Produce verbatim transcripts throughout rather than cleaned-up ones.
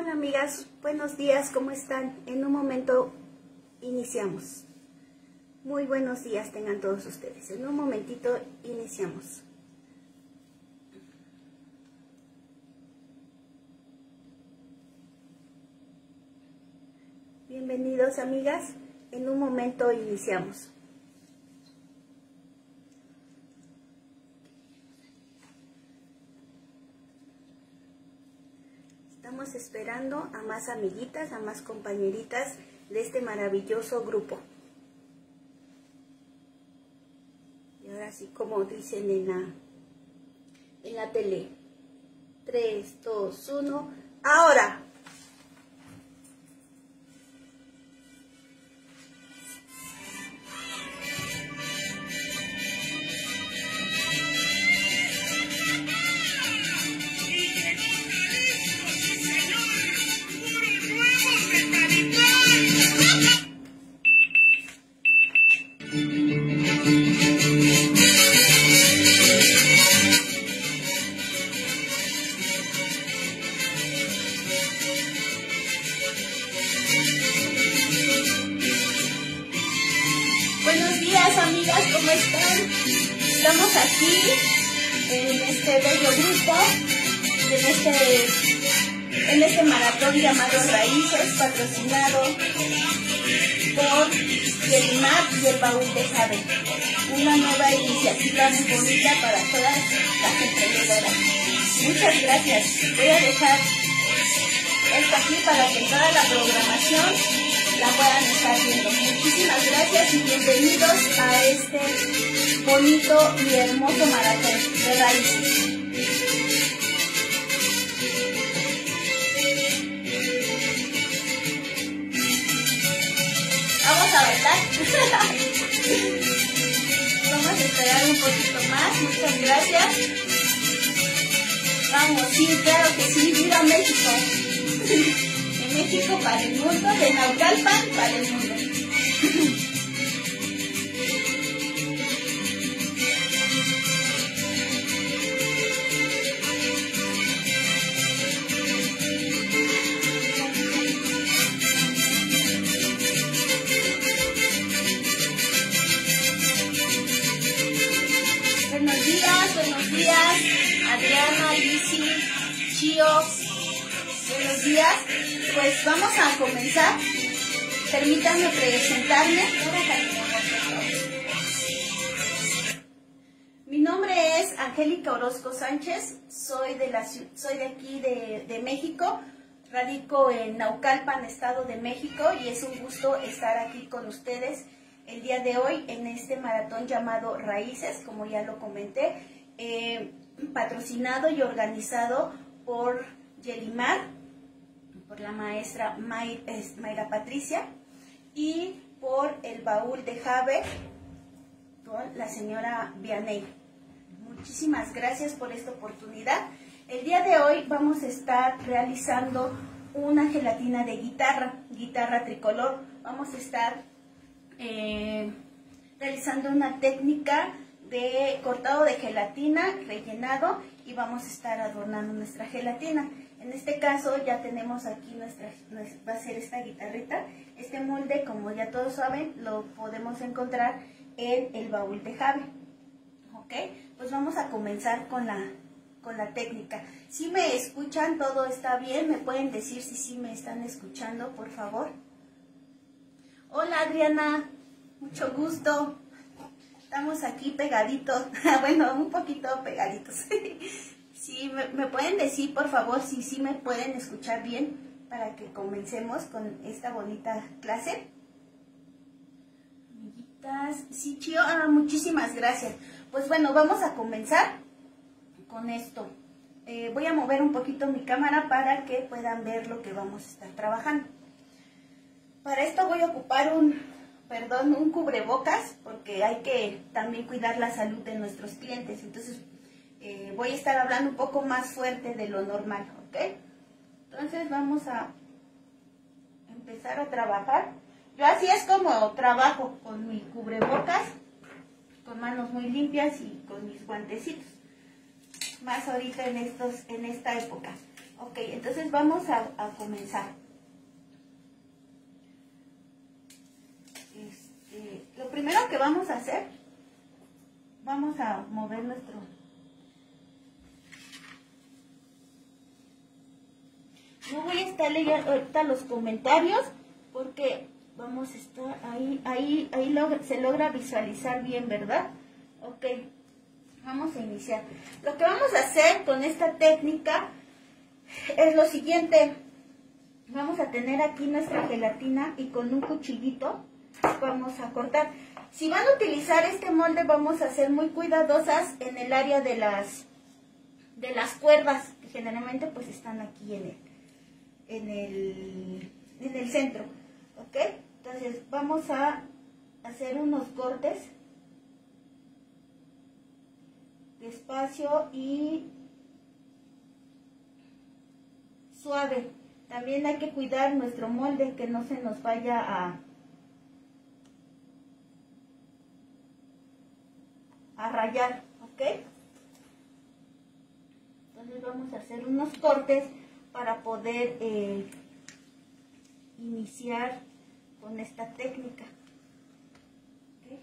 Hola amigas, buenos días, ¿cómo están? En un momento iniciamos. Muy buenos días tengan todos ustedes. En un momentito iniciamos. Bienvenidos amigas, en un momento iniciamos. Estamos esperando a más amiguitas, a más compañeritas de este maravilloso grupo. Y ahora sí, como dicen en la, en la tele. tres, dos, uno, ¡ahora! Buenos días amigas, ¿cómo están? Estamos aquí en este bello grupo, en este, en este maratón llamado Raíces, patrocinado por Yelimar y el Baúl de Jave. Una nueva iniciativa muy bonita para todas las emprendedoras. Muchas gracias. Voy a dejar esto aquí para que toda la programación la puedan estar viendo. Muchísimas gracias y bienvenidos a este bonito y hermoso maratón de raíces. Vamos a bailar. Vamos a esperar un poquito más. Muchas gracias. Vamos, sí, claro que sí. ¡Viva México! México para el mundo, de Naucalpan para el mundo. Buenos días, buenos días, Adriana, Lizzy, Chio. Buenos días. Pues vamos a comenzar. Permítanme presentarme. Mi nombre es Angélica Orozco Sánchez. Soy de, la, soy de aquí de, de México. Radico en Naucalpan, Estado de México. Y es un gusto estar aquí con ustedes el día de hoy en este maratón llamado Raíces, como ya lo comenté. Eh, patrocinado y organizado por Yelimar, por la maestra May, eh, Mayra Patricia, y por el Baúl de Jave con la señora Vianey. Muchísimas gracias por esta oportunidad. El día de hoy vamos a estar realizando una gelatina de guitarra, guitarra tricolor. Vamos a estar eh, realizando una técnica de cortado de gelatina, rellenado, y vamos a estar adornando nuestra gelatina. En este caso ya tenemos aquí nuestra, va a ser esta guitarrita. Este molde, como ya todos saben, lo podemos encontrar en el Baúl de Jave. Ok, pues vamos a comenzar con la, con la técnica. Si me escuchan, todo está bien, me pueden decir si sí me están escuchando, por favor. Hola Adriana, mucho gusto. Estamos aquí pegaditos, bueno, un poquito pegaditos. Sí, me, me pueden decir, por favor, si sí me pueden escuchar bien para que comencemos con esta bonita clase. Amiguitas, sí, Chio, ah, muchísimas gracias. Pues bueno, vamos a comenzar con esto. Eh, voy a mover un poquito mi cámara para que puedan ver lo que vamos a estar trabajando. Para esto voy a ocupar un, perdón, un cubrebocas, porque hay que también cuidar la salud de nuestros clientes. Entonces, Eh, voy a estar hablando un poco más fuerte de lo normal, ¿ok? Entonces vamos a empezar a trabajar. Yo así es como trabajo, con mi cubrebocas, con manos muy limpias y con mis guantecitos. Más ahorita en, estos, en esta época. Ok, entonces vamos a, a comenzar. Este, lo primero que vamos a hacer, vamos a mover nuestro... No voy a estar leyendo ahorita los comentarios porque vamos a estar ahí, ahí, ahí logra, se logra visualizar bien, ¿verdad? Ok, vamos a iniciar. Lo que vamos a hacer con esta técnica es lo siguiente. Vamos a tener aquí nuestra gelatina y con un cuchillito vamos a cortar. Si van a utilizar este molde, vamos a ser muy cuidadosas en el área de las, de las cuerdas, que generalmente pues están aquí en el, en el, en el centro. ¿Ok? Entonces vamos a hacer unos cortes despacio y suave. También hay que cuidar nuestro molde, que no se nos vaya a, a rayar, ¿ok? Entonces vamos a hacer unos cortes para poder eh, iniciar con esta técnica. ¿Okay?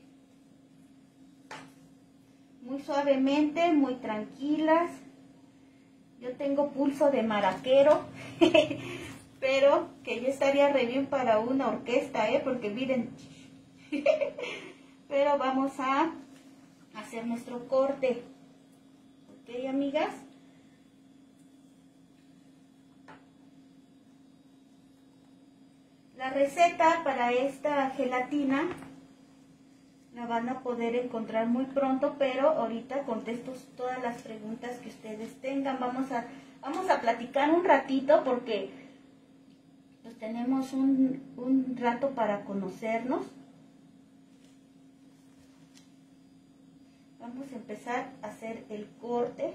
Muy suavemente, muy tranquilas. Yo tengo pulso de maraquero, pero que yo estaría re bien para una orquesta, ¿eh? Porque miren, pero vamos a hacer nuestro corte. ¿Ok, amigas? La receta para esta gelatina la van a poder encontrar muy pronto, pero ahorita contesto todas las preguntas que ustedes tengan. Vamos a, vamos a platicar un ratito porque pues, tenemos un, un rato para conocernos. Vamos a empezar a hacer el corte.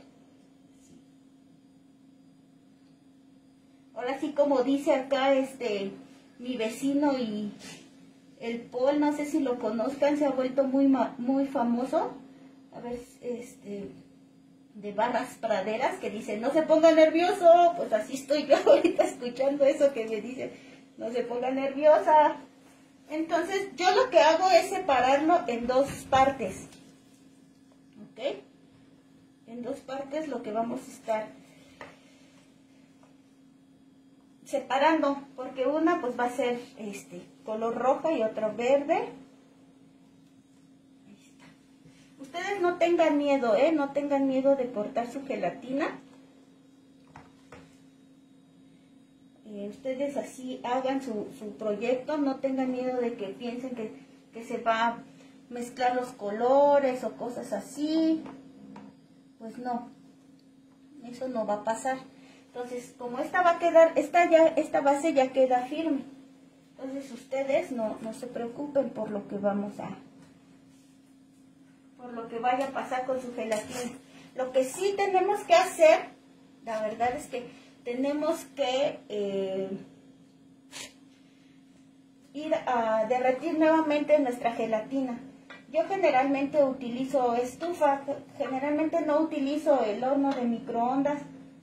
Ahora sí, como dice acá este mi vecino y el Paul, no sé si lo conozcan, se ha vuelto muy muy famoso. A ver, este de Barras Praderas, que dice, no se ponga nervioso. Pues así estoy yo ahorita escuchando eso que me dice, no se ponga nerviosa. Entonces, yo lo que hago es separarlo en dos partes. ¿Ok? En dos partes lo que vamos a estar separando, porque una pues va a ser este color roja y otra verde. Ahí está. Ustedes no tengan miedo, ¿eh? No tengan miedo de cortar su gelatina. Eh, ustedes así hagan su, su proyecto, no tengan miedo de que piensen que, que se va a mezclar los colores o cosas así. Pues no, eso no va a pasar. Entonces, como esta va a quedar, esta, ya, esta base ya queda firme. Entonces, ustedes no, no se preocupen por lo que vamos a, por lo que vaya a pasar con su gelatina. Lo que sí tenemos que hacer, la verdad es que tenemos que eh, ir a derretir nuevamente nuestra gelatina. Yo generalmente utilizo estufa, generalmente no utilizo el horno de microondas.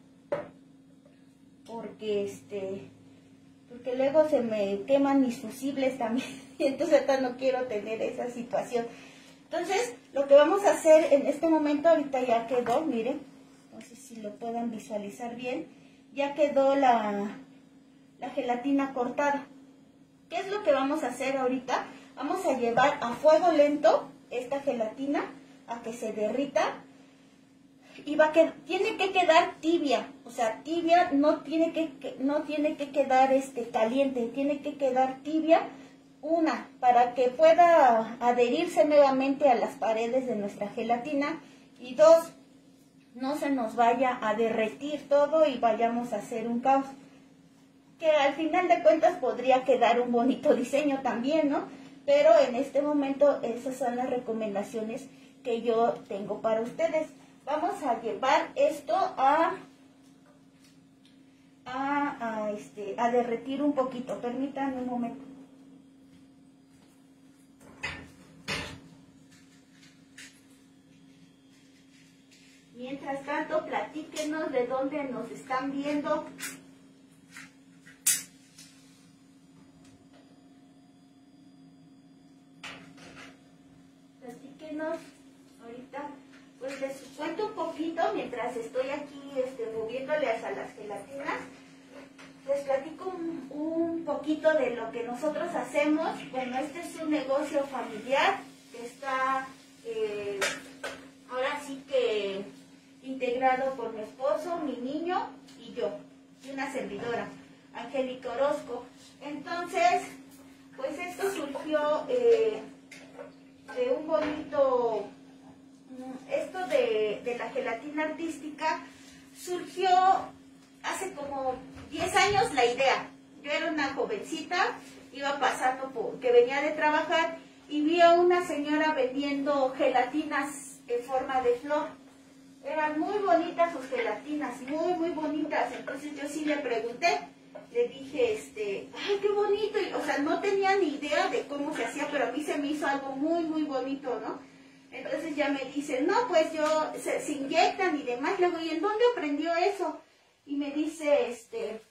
Porque este porque luego se me queman mis fusibles también y entonces ahorita no quiero tener esa situación. Entonces lo que vamos a hacer en este momento, ahorita ya quedó, miren, no sé si lo puedan visualizar bien, ya quedó la, la gelatina cortada. ¿Qué es lo que vamos a hacer ahorita? Vamos a llevar a fuego lento esta gelatina a que se derrita. Y va que tiene que quedar tibia, o sea, tibia, no tiene que, que no tiene que quedar este caliente, tiene que quedar tibia, una, para que pueda adherirse nuevamente a las paredes de nuestra gelatina, y dos, no se nos vaya a derretir todo y vayamos a hacer un caos, que al final de cuentas podría quedar un bonito diseño también, ¿no? Pero en este momento esas son las recomendaciones que yo tengo para ustedes. Vamos a llevar esto a, a, a, este, a derretir un poquito. Permítanme un momento. Mientras tanto, platicamos. platíquenos de dónde nos están viendo. Platíquenos ahorita, pues les cuento un poquito mientras estoy aquí este, moviéndoles a las gelatinas. Les platico un, un poquito de lo que nosotros hacemos. Bueno, este es un negocio familiar que está eh, ahora sí que integrado por mi esposo, mi niño y yo, y una servidora, Angélica Orozco. Entonces, pues esto surgió eh, de un bonito, esto de, de la gelatina artística surgió hace como diez años la idea. Yo era una jovencita, iba pasando por, que venía de trabajar y vi a una señora vendiendo gelatinas en forma de flor. Eran muy bonitas sus gelatinas, muy, muy bonitas. Entonces yo sí le pregunté, le dije, este, ay, qué bonito. Y, o sea, no tenía ni idea de cómo se hacía, pero a mí se me hizo algo muy, muy bonito, ¿no? Entonces ya me dice, no, pues yo, se, se inyectan y demás. Le digo, ¿y en dónde aprendió eso? Y me dice, este,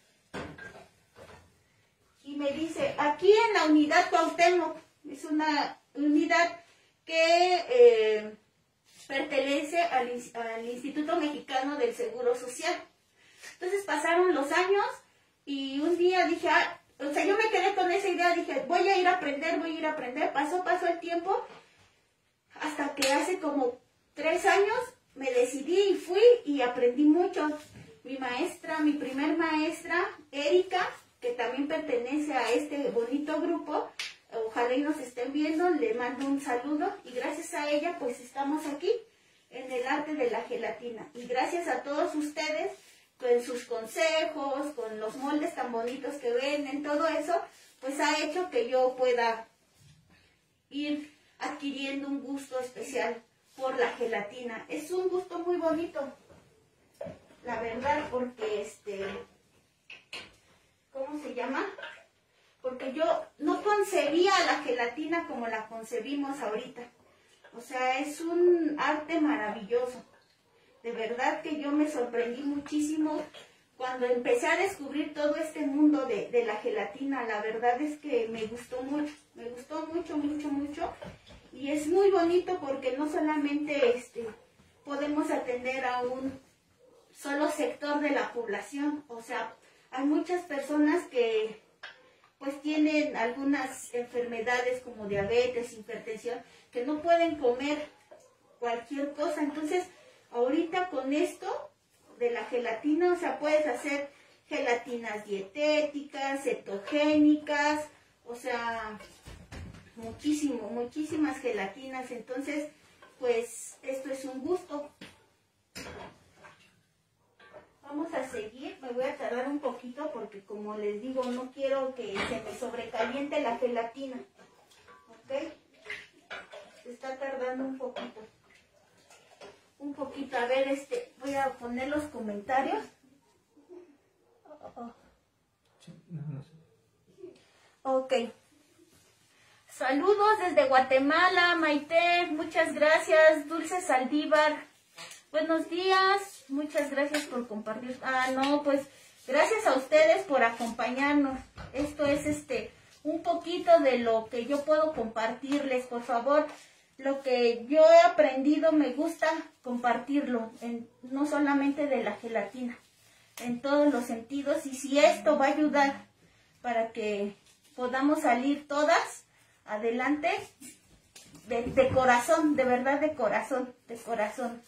y me dice, aquí en la unidad Cuauhtémoc, es una unidad que eh, pertenece al, al Instituto Mexicano del Seguro Social. Entonces pasaron los años y un día dije, ah, o sea, yo me quedé con esa idea, dije, voy a ir a aprender, voy a ir a aprender. Pasó, pasó el tiempo, hasta que hace como tres años me decidí y fui y aprendí mucho. Mi maestra, mi primer maestra, Erika, que también pertenece a este bonito grupo, ojalá y nos estén viendo, le mando un saludo y gracias a ella pues estamos aquí en el arte de la gelatina. Y gracias a todos ustedes, con sus consejos, con los moldes tan bonitos que venden, todo eso, pues ha hecho que yo pueda ir adquiriendo un gusto especial por la gelatina. Es un gusto muy bonito, la verdad, porque este, ¿cómo se llama? Porque yo no concebía la gelatina como la concebimos ahorita. O sea, es un arte maravilloso. De verdad que yo me sorprendí muchísimo cuando empecé a descubrir todo este mundo de, de la gelatina. La verdad es que me gustó mucho, me gustó mucho, mucho, mucho. Y es muy bonito porque no solamente este, podemos atender a un solo sector de la población. O sea, hay muchas personas que pues tienen algunas enfermedades como diabetes, hipertensión, que no pueden comer cualquier cosa. Entonces, ahorita con esto de la gelatina, o sea, puedes hacer gelatinas dietéticas, cetogénicas, o sea, muchísimo, muchísimas gelatinas. Entonces, pues, esto es un gusto. Vamos a seguir, me voy a tardar un poquito porque como les digo, no quiero que se me sobrecaliente la gelatina. ¿Ok? Se está tardando un poquito. Un poquito, a ver, este, voy a poner los comentarios. Oh, oh. Ok. Saludos desde Guatemala, Maite, muchas gracias. Dulce Saldívar, buenos días, muchas gracias por compartir. Ah, no, pues gracias a ustedes por acompañarnos. Esto es este un poquito de lo que yo puedo compartirles, por favor. Lo que yo he aprendido me gusta compartirlo, en, no solamente de la gelatina, en todos los sentidos. Y si esto va a ayudar para que podamos salir todas adelante, de, de corazón, de verdad de corazón, de corazón.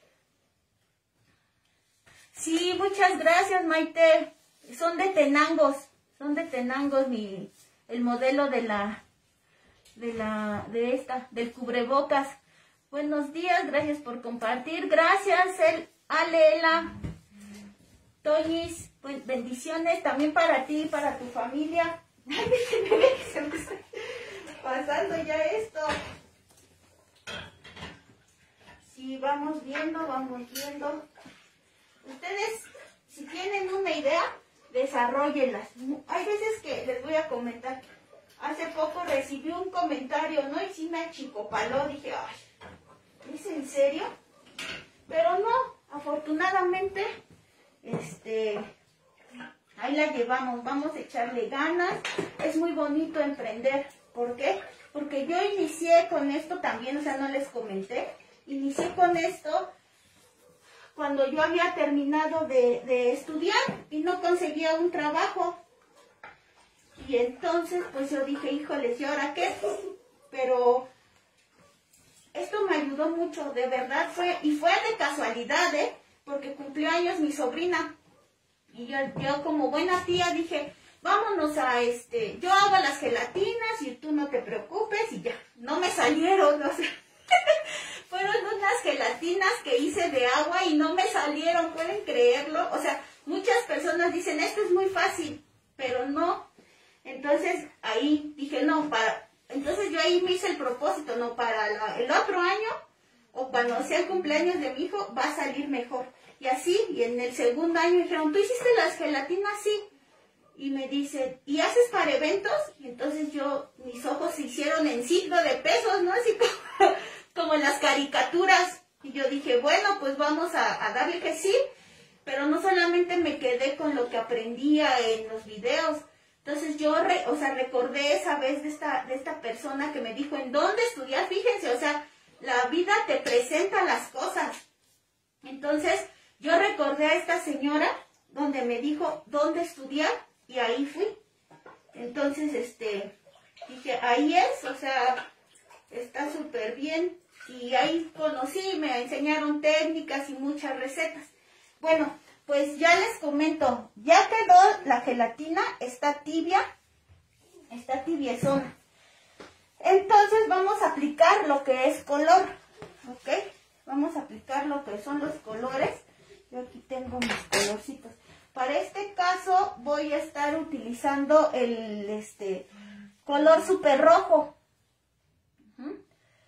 Sí, muchas gracias, Maite. Son de Tenangos, son de Tenangos mi, el modelo de la, de la, de esta, del cubrebocas. Buenos días, gracias por compartir. Gracias, el Alela, Toñis, pues, bendiciones también para ti, para tu familia. Ay, déjenme ver que se me está pasando ya esto. Sí, vamos viendo, vamos viendo. Ustedes, si tienen una idea, desarróllenlas. Hay veces que les voy a comentar. Hace poco recibí un comentario, ¿no? Y sí me achicopaló. Dije, ay, ¿es en serio? Pero no, afortunadamente, este, ahí la llevamos, vamos a echarle ganas. Es muy bonito emprender. ¿Por qué? Porque yo inicié con esto también, o sea, no les comenté. Inicié con esto cuando yo había terminado de, de estudiar y no conseguía un trabajo. Y entonces, pues yo dije, híjoles, ¿y ahora qué? Pero esto me ayudó mucho, de verdad fue, y fue de casualidad, ¿eh? Porque cumplió años mi sobrina. Y yo, yo como buena tía dije, vámonos a este, yo hago las gelatinas y tú no te preocupes, y ya, no me salieron, o sea, fueron unas gelatinas que hice de agua y no me salieron, ¿pueden creerlo? O sea, muchas personas dicen, esto es muy fácil, pero no. Entonces ahí dije, no, para, entonces yo ahí me hice el propósito, no, para la, el otro año, o cuando sea el cumpleaños de mi hijo, va a salir mejor. Y así, y en el segundo año dijeron, ¿tú hiciste las gelatinas? Sí. Y me dice, ¿y haces para eventos? Y entonces yo, mis ojos se hicieron en signo de pesos, ¿no? Así como, como en las caricaturas. Y yo dije, bueno, pues vamos a, a darle que sí. Pero no solamente me quedé con lo que aprendía en los videos. Entonces yo, re, o sea, recordé esa vez de esta, de esta persona que me dijo, ¿en dónde estudiar? Fíjense, o sea, la vida te presenta las cosas. Entonces, yo recordé a esta señora donde me dijo dónde estudiar y ahí fui. Entonces, este, dije, ahí es, o sea, está súper bien. Y ahí conocí, me enseñaron técnicas y muchas recetas. Bueno, pues ya les comento, ya quedó la gelatina, está tibia, está tibiezona. Entonces vamos a aplicar lo que es color, ¿ok? Vamos a aplicar lo que son los colores. Yo aquí tengo mis colorcitos. Para este caso voy a estar utilizando el este color súper rojo. Uh-huh.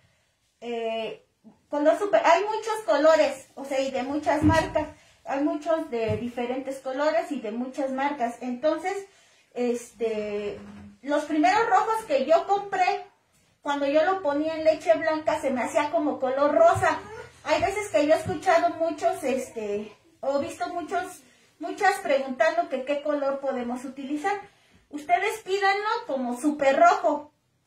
eh, color super, hay muchos colores, o sea, y de muchas marcas. Hay muchos de diferentes colores y de muchas marcas. Entonces, este, los primeros rojos que yo compré, cuando yo lo ponía en leche blanca, se me hacía como color rosa. Hay veces que yo he escuchado muchos, este, o visto muchos, muchas preguntando que qué color podemos utilizar. Ustedes pídanlo como súper rojo.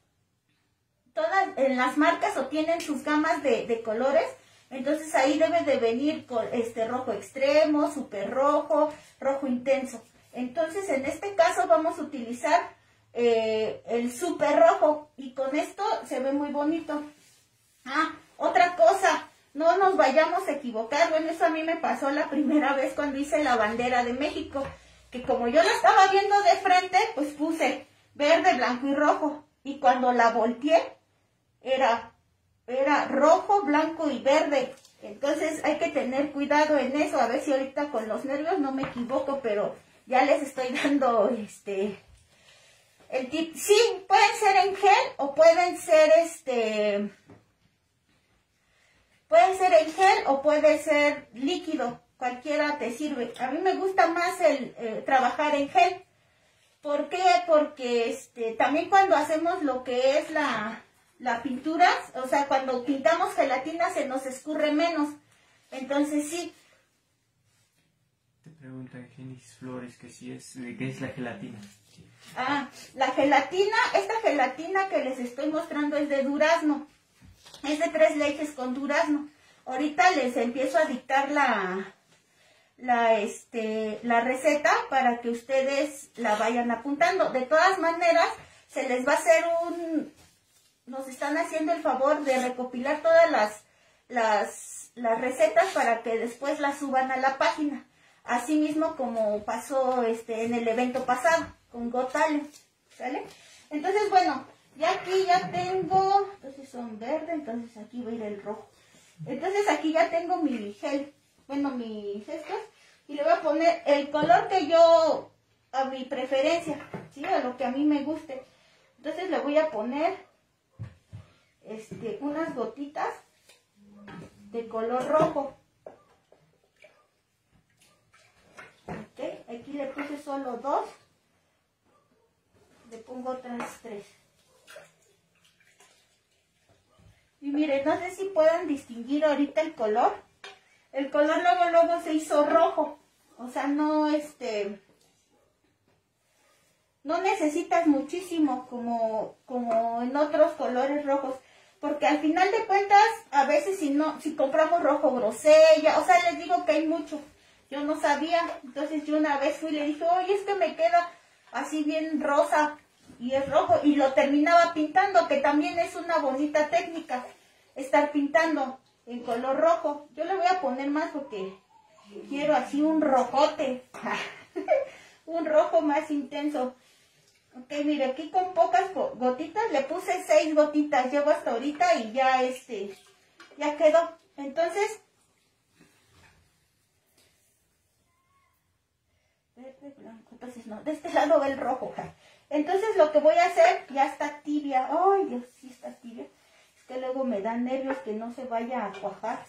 Todas en las marcas o tienen sus gamas de, de colores. Entonces ahí debe de venir con este rojo extremo, súper rojo, rojo intenso. Entonces en este caso vamos a utilizar eh, el súper rojo y con esto se ve muy bonito. Ah, otra cosa, no nos vayamos a equivocar. Bueno, eso a mí me pasó la primera vez cuando hice la bandera de México, que como yo la estaba viendo de frente, pues puse verde, blanco y rojo. Y cuando la volteé, era... era rojo, blanco y verde. Entonces hay que tener cuidado en eso. A ver si ahorita con los nervios no me equivoco, pero ya les estoy dando este el tip. Sí, pueden ser en gel o pueden ser este pueden ser en gel o puede ser líquido. Cualquiera te sirve. A mí me gusta más el eh, trabajar en gel. ¿Por qué? Porque este también cuando hacemos lo que es la La pintura, o sea, cuando pintamos gelatina se nos escurre menos. Entonces sí. Te preguntan Génesis Flores que si es, ¿qué es la gelatina? Ah, la gelatina, esta gelatina que les estoy mostrando es de durazno. Es de tres leches con durazno. Ahorita les empiezo a dictar la, la, este, la receta para que ustedes la vayan apuntando. De todas maneras, se les va a hacer un... Nos están haciendo el favor de recopilar todas las, las, las recetas para que después las suban a la página. Así mismo como pasó este, en el evento pasado con Got Talent, ¿sale? Entonces, bueno, ya aquí ya tengo, entonces son verde, entonces aquí va a ir el rojo. Entonces aquí ya tengo mi gel, bueno, mis estos, y le voy a poner el color que yo, a mi preferencia, ¿sí? A lo que a mí me guste. Entonces le voy a poner Este, unas gotitas de color rojo. Okay, aquí le puse solo dos. Le pongo otras tres. Y miren, no sé si puedan distinguir ahorita el color. el color luego, luego se hizo rojo. O sea, no, este, no necesitas muchísimo como, como en otros colores rojos. Porque al final de cuentas, a veces si no, si compramos rojo grosella, o sea, les digo que hay mucho. Yo no sabía, entonces yo una vez fui y le dije, oye, es que me queda así bien rosa y es rojo. Y lo terminaba pintando, que también es una bonita técnica, estar pintando en color rojo. Yo le voy a poner más porque quiero así un rojote, un rojo más intenso. Ok, mire, aquí con pocas gotitas, le puse seis gotitas, llevo hasta ahorita y ya este, ya quedó. Entonces, verde, blanco, entonces no, de este lado va el rojo. Entonces lo que voy a hacer, ya está tibia. Ay, Dios, sí está tibia. Es que luego me da nervios que no se vaya a cuajar.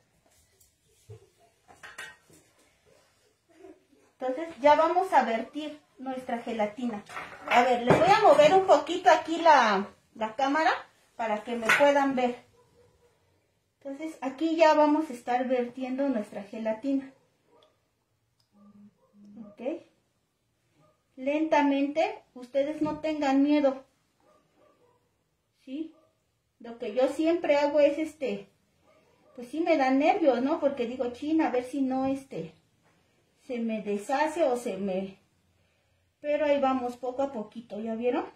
Entonces ya vamos a vertir nuestra gelatina. A ver, les voy a mover un poquito aquí la, la cámara para que me puedan ver. Entonces aquí ya vamos a estar vertiendo nuestra gelatina. Ok. Lentamente, ustedes no tengan miedo. ¿Sí? Lo que yo siempre hago es este, pues sí me da nervios, ¿no? Porque digo, chin, a ver si no este, se me deshace o se me... Pero ahí vamos poco a poquito, ¿ya vieron?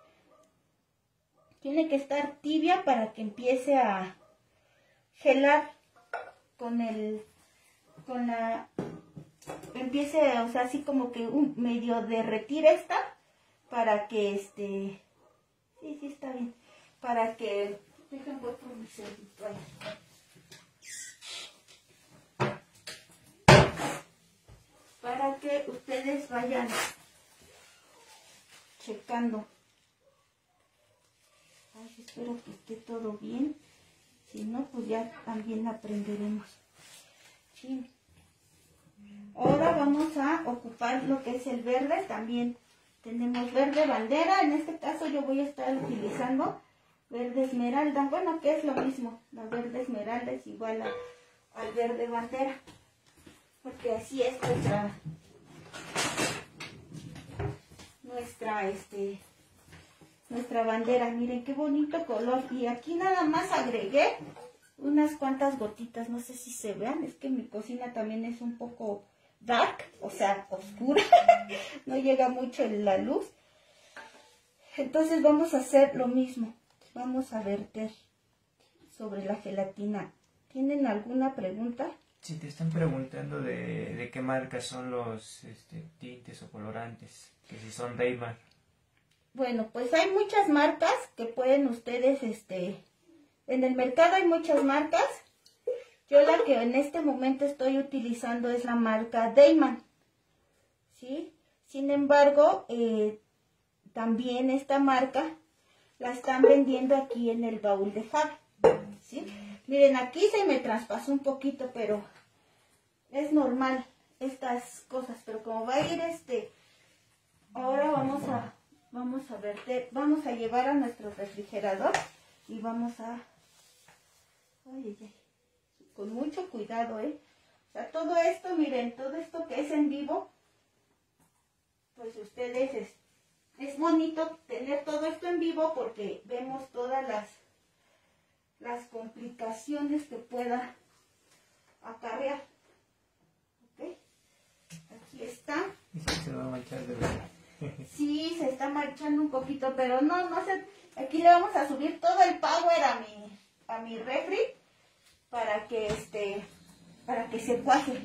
Tiene que estar tibia para que empiece a gelar con el, con la, empiece, o sea, así como que un medio derretir esta, para que este, sí, sí está bien, para que, déjenme voy por mi cerdito ahí. Para que ustedes vayan checando. Ay, espero que esté todo bien. Si no, pues ya también aprenderemos. Sí. Ahora vamos a ocupar lo que es el verde. También tenemos verde bandera. En este caso yo voy a estar utilizando verde esmeralda. Bueno, que es lo mismo. La verde esmeralda es igual a, al verde bandera. Porque así es nuestra... nuestra este nuestra bandera. Miren qué bonito color. Y aquí nada más agregué unas cuantas gotitas, no sé si se vean, es que mi cocina también es un poco dark, o sea, oscura. No llega mucho la luz. Entonces vamos a hacer lo mismo, vamos a verter sobre la gelatina. ¿Tienen alguna pregunta? Si te están preguntando de, de qué marcas son los este, tintes o colorantes, que si son Dayman. Bueno, pues hay muchas marcas que pueden ustedes, este, en el mercado hay muchas marcas. Yo la que en este momento estoy utilizando es la marca Dayman, ¿sí? Sin embargo, eh, también esta marca la están vendiendo aquí en el baúl de Javi, ¿sí? Miren, aquí se me traspasó un poquito, pero es normal estas cosas. Pero como va a ir este, ahora vamos a, vamos a verter, vamos a llevar a nuestro refrigerador y vamos a, ay, ay, ay, con mucho cuidado, ¿eh? O sea, todo esto, miren, todo esto que es en vivo, pues ustedes, es, es bonito tener todo esto en vivo porque vemos todas las las complicaciones que pueda acarrear. ¿Ok? Aquí está. Y sí se va a manchar de verdad. Sí, se está manchando un poquito, pero no, no sé. Aquí le vamos a subir todo el power a mi, a mi refri para que este, para que se cuaje.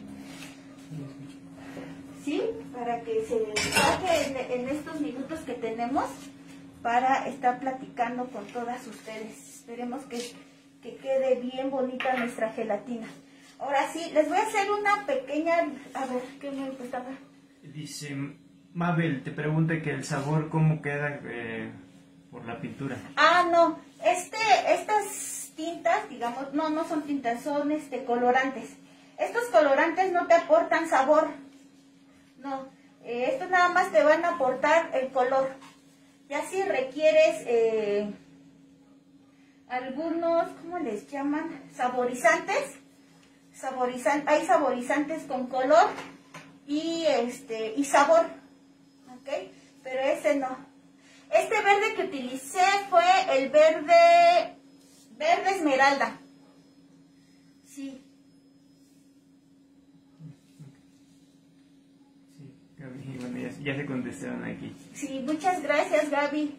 Sí, para que se cuaje en, en estos minutos que tenemos para estar platicando con todas ustedes. Esperemos que, que quede bien bonita nuestra gelatina. Ahora sí, les voy a hacer una pequeña... A ver, ¿qué me gustaba? Dice, Mabel, te pregunta que el sabor cómo queda eh, por la pintura. Ah, no. Este, estas tintas, digamos, no, no son tintas, son este colorantes. Estos colorantes no te aportan sabor. No, eh, estos nada más te van a aportar el color. Ya si requieres eh, algunos, ¿cómo les llaman? Saborizantes. saborizan, hay saborizantes con color y este y sabor, ¿ok? Pero ese no. Este verde que utilicé fue el verde, verde esmeralda. Sí. Sí, Gaby, bueno, ya, ya se contestaron aquí. Sí, muchas gracias, Gaby.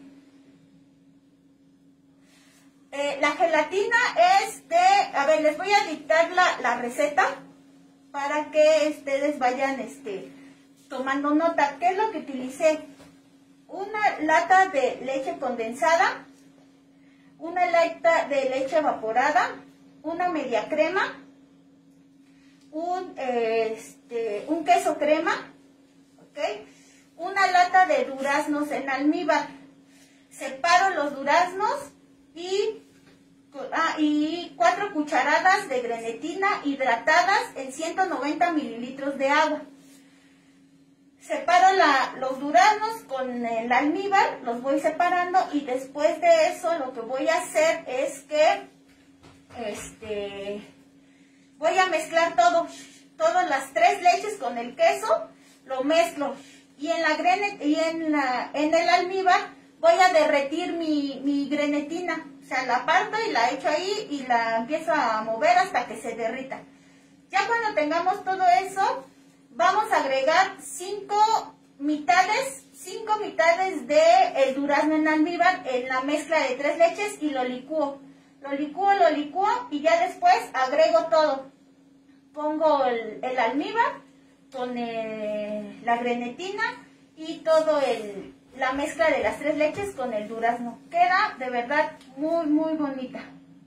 Eh, la gelatina es de, a ver, les voy a dictar la, la receta para que ustedes vayan este, tomando nota. ¿Qué es lo que utilicé? Una lata de leche condensada, una lata de leche evaporada, una media crema, un, eh, este, un queso crema, ¿okay? Una lata de duraznos en almíbar. Separo los duraznos y, ah, y cuatro cucharadas de grenetina hidratadas en ciento noventa mililitros de agua. Separo la, los duraznos con el almíbar, los voy separando y después de eso lo que voy a hacer es que este, voy a mezclar todo, todas las tres leches con el queso, lo mezclo y en la grenet, y en, la, en el almíbar voy a derretir mi, mi grenetina, o sea, la parto y la echo ahí y la empiezo a mover hasta que se derrita. Ya cuando tengamos todo eso, vamos a agregar cinco mitades, cinco mitades de el durazno en almíbar en la mezcla de tres leches y lo licúo. Lo licúo, lo licúo y ya después agrego todo. Pongo el, el almíbar con el, la grenetina y todo el, la mezcla de las tres leches con el durazno. Queda de verdad muy, muy bonita.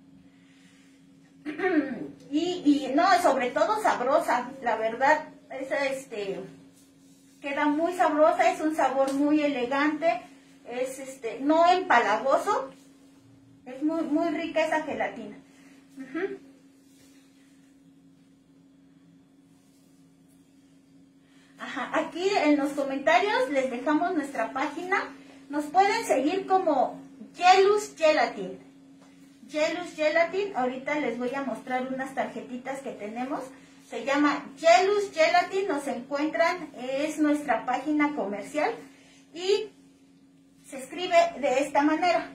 Y, y no, sobre todo sabrosa, la verdad. Esa, este, queda muy sabrosa, es un sabor muy elegante, es este, no empalagoso, es muy, muy rica esa gelatina. Uh-huh. Ajá, aquí en los comentarios les dejamos nuestra página, nos pueden seguir como Yelus Gelatin. Yelus Gelatin, ahorita les voy a mostrar unas tarjetitas que tenemos. Se llama Yelus Gelatin, nos encuentran, es nuestra página comercial y se escribe de esta manera.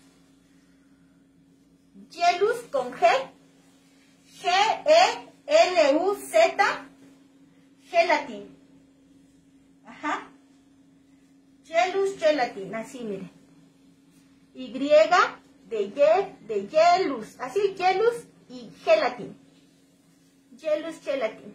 Yelus con G, G E L U Z, Gelatin. Ajá. Yelus Gelatin, así miren. Y de ye, de Yelus, así Yelus y Gelatin. Yelus Gelatin.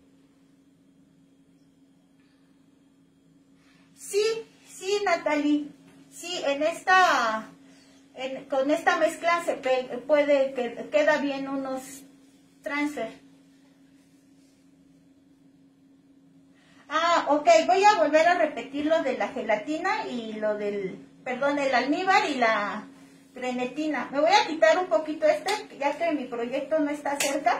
Sí, sí, Natalie. Sí, en esta, en, con esta mezcla se pe, puede que queda bien unos transfer. Ah, ok, voy a volver a repetir lo de la gelatina y lo del, perdón, el almíbar y la grenetina. Me voy a quitar un poquito este, ya que mi proyecto no está cerca.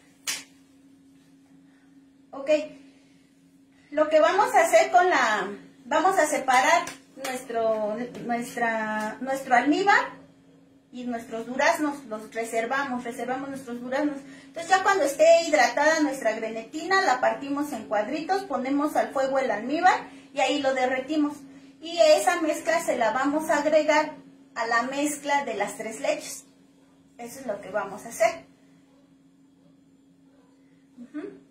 Ok, lo que vamos a hacer con la, vamos a separar nuestro, nuestra, nuestro almíbar y nuestros duraznos, los reservamos, reservamos nuestros duraznos. Entonces ya cuando esté hidratada nuestra grenetina, la partimos en cuadritos, ponemos al fuego el almíbar y ahí lo derretimos. Y esa mezcla se la vamos a agregar a la mezcla de las tres leches. Eso es lo que vamos a hacer. Uh-huh.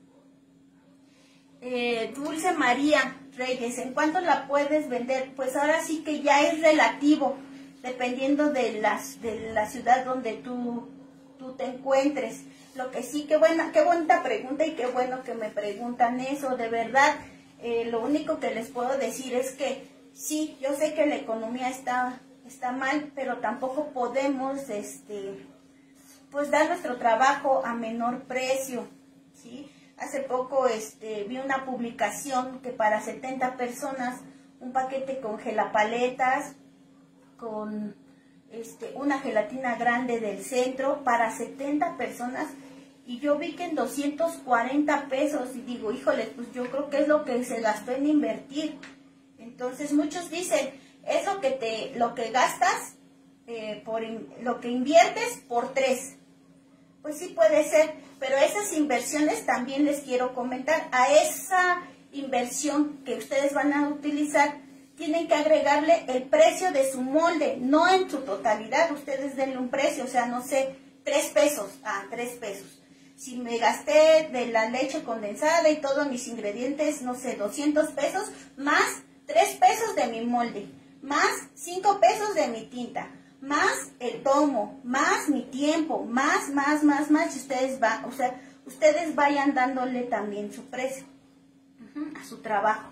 Eh, Dulce María Reyes, ¿en cuánto la puedes vender? Pues ahora sí que ya es relativo, dependiendo de, las, de la ciudad donde tú, tú te encuentres. Lo que sí, qué buena, qué bonita pregunta y qué bueno que me preguntan eso, de verdad. Eh, lo único que les puedo decir es que sí, yo sé que la economía está, está mal, pero tampoco podemos este, pues dar nuestro trabajo a menor precio, ¿sí? Hace poco este, vi una publicación que para setenta personas, un paquete con gelapaletas, con este, una gelatina grande del centro, para setenta personas, y yo vi que en doscientos cuarenta pesos, y digo, híjole, pues yo creo que es lo que se gastó en invertir. Entonces muchos dicen, es lo que, te, lo que gastas, eh, por in, lo que inviertes por tres. Pues sí puede ser, Pero esas inversiones también les quiero comentar. A esa inversión que ustedes van a utilizar, tienen que agregarle el precio de su molde, no en su totalidad. Ustedes denle un precio, o sea, no sé, tres pesos. Ah, tres pesos. Si me gasté de la leche condensada y todos mis ingredientes, no sé, doscientos pesos, más tres pesos de mi molde, más cinco pesos de mi tinta, más el tomo, más mi tiempo, más, más, más, más, y ustedes van, o sea, ustedes vayan dándole también su precio uh-huh, a su trabajo.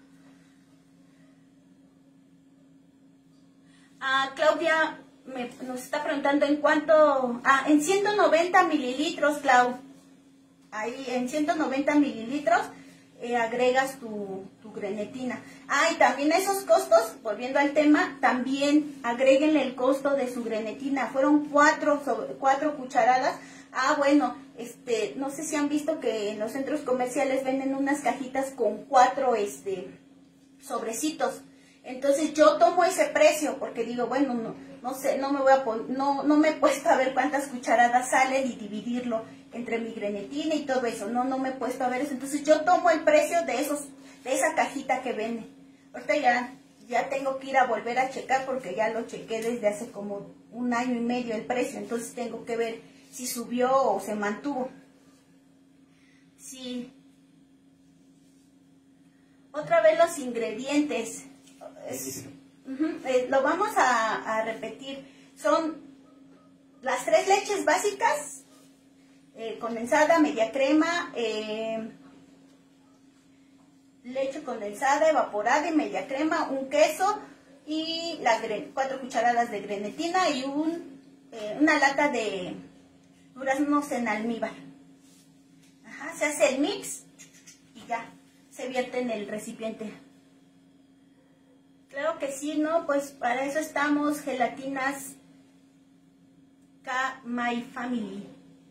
Ah, Claudia me, nos está preguntando en cuánto, ah, en ciento noventa mililitros, Clau, ahí en ciento noventa mililitros, Eh, agregas tu, tu grenetina. Ah, y también esos costos, volviendo al tema, también agréguenle el costo de su grenetina. Fueron cuatro, sobre, cuatro cucharadas. Ah, bueno, este, no sé si han visto que en los centros comerciales venden unas cajitas con cuatro este, sobrecitos. Entonces yo tomo ese precio porque digo, bueno, no, no sé, no me voy a pon, no, no me he puesto a ver cuántas cucharadas salen y dividirlo entre mi grenetina y todo eso, no, no me he puesto a ver eso. Entonces yo tomo el precio de esos, de esa cajita que vende. Ahorita ya, ya tengo que ir a volver a checar porque ya lo chequé desde hace como un año y medio el precio, entonces tengo que ver si subió o se mantuvo. Sí. Otra vez los ingredientes. Es, uh-huh, eh, lo vamos a, a repetir. Son las tres leches básicas, eh, condensada, media crema, eh, leche condensada, evaporada y media crema, un queso y las cuatro cucharadas de grenetina y un, eh, una lata de duraznos en almíbar. Ajá, se hace el mix y ya, se vierte en el recipiente. Claro que sí, ¿no? Pues para eso estamos, gelatinas K My Family.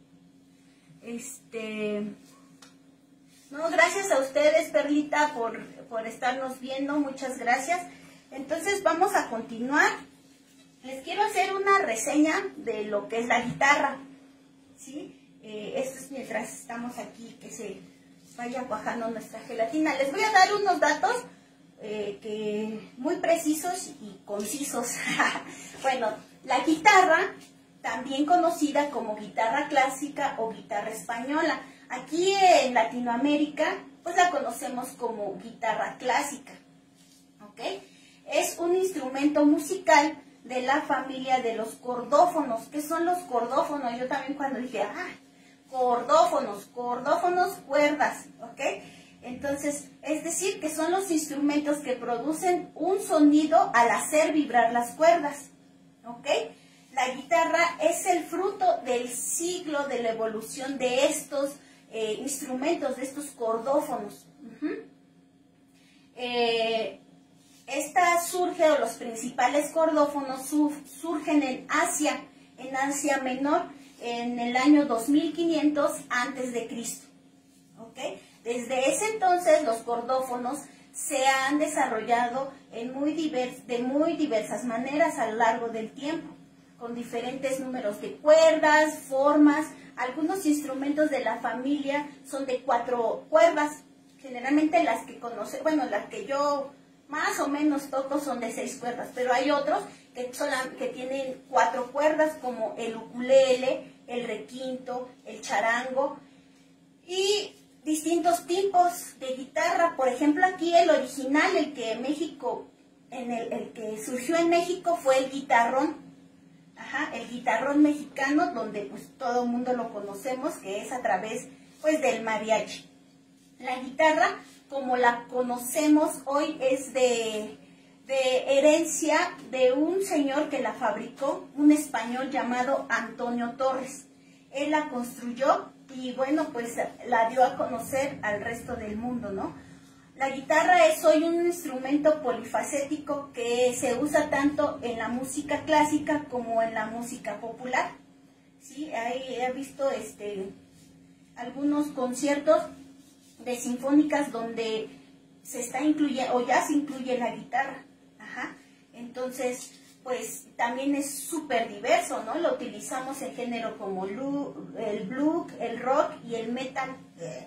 Este... No, gracias a ustedes, Perlita, por, por estarnos viendo, muchas gracias. Entonces vamos a continuar. Les quiero hacer una reseña de lo que es la guitarra, ¿sí? Eh, esto es mientras estamos aquí, que se vaya cuajando nuestra gelatina. Les voy a dar unos datos eh, que muy precisos y concisos. Bueno, la guitarra, también conocida como guitarra clásica o guitarra española. Aquí en Latinoamérica, pues la conocemos como guitarra clásica, ¿ok? Es un instrumento musical de la familia de los cordófonos. ¿Qué son los cordófonos? Yo también cuando dije, ah, cordófonos, cordófonos, cuerdas, ¿ok? Entonces, es decir, que son los instrumentos que producen un sonido al hacer vibrar las cuerdas, ¿ok? La guitarra es el fruto del siglo de la evolución de estos eh, instrumentos, de estos cordófonos. Uh-huh. eh, esta surge, o los principales cordófonos su, surgen en Asia, en Asia Menor, en el año dos mil quinientos antes de Cristo. ¿Okay? Desde ese entonces los cordófonos se han desarrollado en muy divers, de muy diversas maneras a lo largo del tiempo, con diferentes números de cuerdas, formas. Algunos instrumentos de la familia son de cuatro cuerdas, generalmente las que conoce, bueno, las que yo más o menos toco son de seis cuerdas, pero hay otros que, son, que tienen cuatro cuerdas, como el ukulele, el requinto, el charango, y distintos tipos de guitarra. Por ejemplo, aquí el original, el que México, en el, el que surgió en México fue el guitarrón. Ajá, el guitarrón mexicano, donde pues todo el mundo lo conocemos, que es a través pues del mariachi. La guitarra, como la conocemos hoy, es de, de herencia de un señor que la fabricó, un español llamado Antonio Torres. Él la construyó y bueno, pues la dio a conocer al resto del mundo, ¿no? La guitarra es hoy un instrumento polifacético que se usa tanto en la música clásica como en la música popular. ¿Sí? Ahí he visto este, algunos conciertos de sinfónicas donde se está incluyendo, o ya se incluye la guitarra. Ajá. Entonces, pues también es súper diverso, ¿no? Lo utilizamos en género como el blues, el rock y el metal.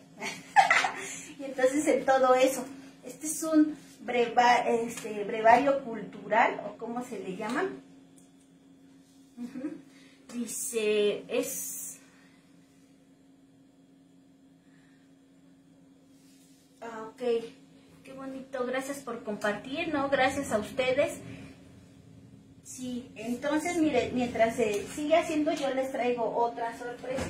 Y entonces en todo eso. Este es un breva, este, brevario cultural, o cómo se le llama. Uh-huh. Dice, es... Ah, ok, qué bonito, gracias por compartir, ¿no? Gracias a ustedes. Sí, entonces, mire, mientras se sigue haciendo, yo les traigo otra sorpresa.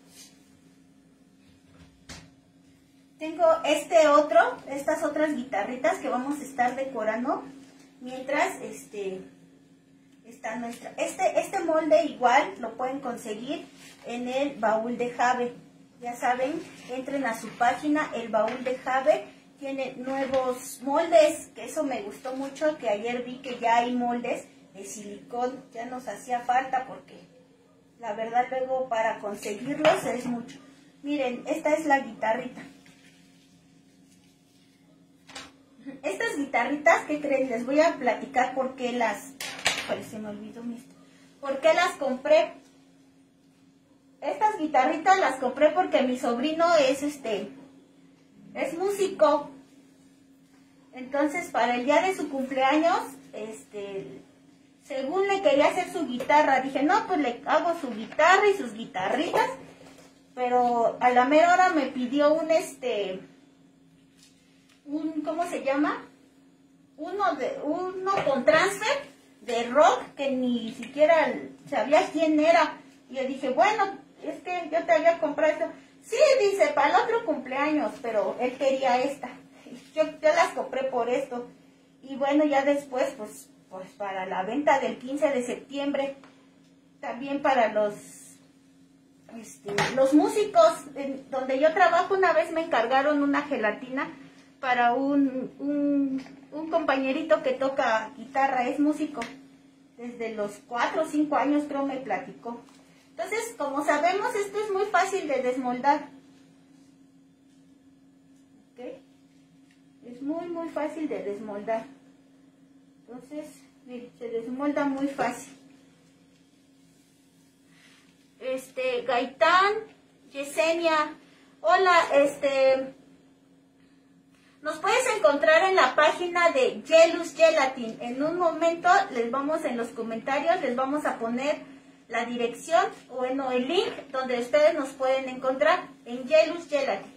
Tengo este otro, estas otras guitarritas que vamos a estar decorando, mientras este está nuestra. Este, este molde igual lo pueden conseguir en el Baúl de Jave. Ya saben, entren a su página, el Baúl de Jave. Tiene nuevos moldes, que eso me gustó mucho, que ayer vi que ya hay moldes de silicón, ya nos hacía falta porque la verdad luego para conseguirlos es mucho. Miren, esta es la guitarrita. Estas guitarritas, ¿qué creen? Les voy a platicar por qué las... Pues se me olvidó mi... ¿Por qué las compré? Estas guitarritas las compré porque mi sobrino es este... es músico. Entonces, para el día de su cumpleaños, este... según le quería hacer su guitarra, dije, no, pues le hago su guitarra y sus guitarritas. Pero a la mera hora me pidió un, este... un, ¿cómo se llama? Uno, de, uno con transfer de rock, que ni siquiera sabía quién era. Y yo dije, bueno, es que yo te había comprado esto. Sí, dice, para el otro cumpleaños, pero él quería esta. Yo, yo las compré por esto. Y bueno, ya después, pues, pues para la venta del quince de septiembre, también para los, este, los músicos, en donde yo trabajo, una vez me encargaron una gelatina para un, un, un compañerito que toca guitarra, es músico, desde los cuatro o cinco años creo me platicó. Entonces, como sabemos, esto es muy fácil de desmoldar. ¿Okay? Es muy, muy fácil de desmoldar. Entonces, miren, se desmolda muy fácil. Este, Gaitán, Yesenia, hola, este... nos puedes encontrar en la página de Yelus Gelatin. En un momento les vamos en los comentarios, les vamos a poner la dirección, o bueno, el link donde ustedes nos pueden encontrar en Yelus Gelatin.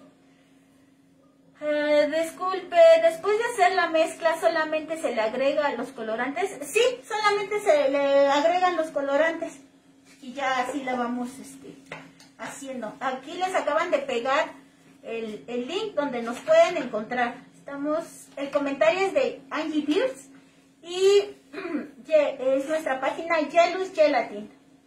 Eh, disculpe, después de hacer la mezcla solamente se le agrega los colorantes. Sí, solamente se le agregan los colorantes y ya así la vamos este, haciendo. Aquí les acaban de pegar El, el link donde nos pueden encontrar. Estamos, el comentario es de Angie Beers y es nuestra página Yelus Gelatin.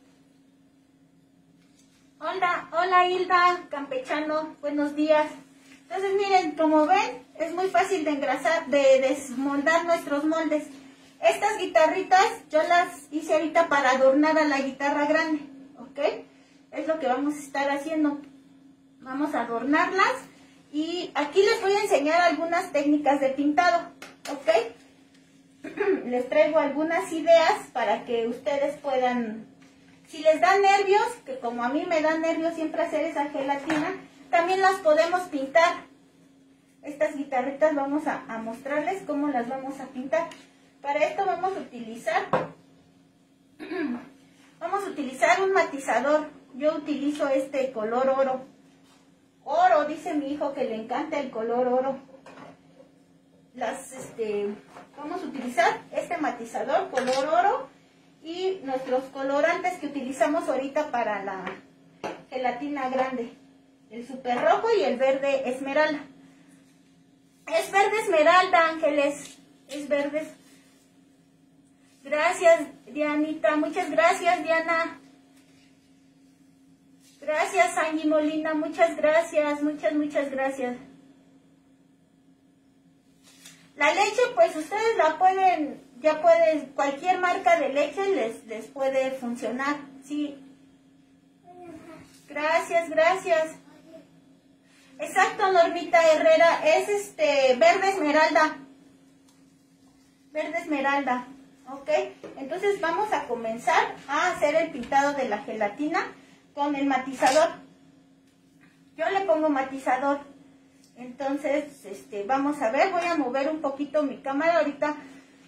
Hola, hola Hilda Campechano, buenos días. Entonces miren, como ven, es muy fácil de engrasar, de desmoldar nuestros moldes. Estas guitarritas yo las hice ahorita para adornar a la guitarra grande, ¿ok? Es lo que vamos a estar haciendo. Vamos a adornarlas y aquí les voy a enseñar algunas técnicas de pintado, ¿ok? Les traigo algunas ideas para que ustedes puedan, si les da nervios, que como a mí me da nervios siempre hacer esa gelatina, también las podemos pintar. Estas guitarritas vamos a, a mostrarles cómo las vamos a pintar. Para esto vamos a utilizar, vamos a utilizar un matizador. Yo utilizo este color oro. Oro, dice mi hijo que le encanta el color oro. Las, este, vamos a utilizar este matizador color oro y nuestros colorantes que utilizamos ahorita para la gelatina grande. El super rojo y el verde esmeralda. Es verde esmeralda, Ángeles. Es verde. Gracias, Dianita. Muchas gracias, Diana. Gracias, Angie Molina, muchas gracias, muchas, muchas gracias. La leche, pues ustedes la pueden, ya pueden, cualquier marca de leche les, les puede funcionar, sí. Gracias, gracias. Exacto, Normita Herrera, es este, verde esmeralda. Verde esmeralda. Ok, entonces vamos a comenzar a hacer el pintado de la gelatina con el matizador. Yo le pongo matizador. Entonces, este, vamos a ver, voy a mover un poquito mi cámara ahorita.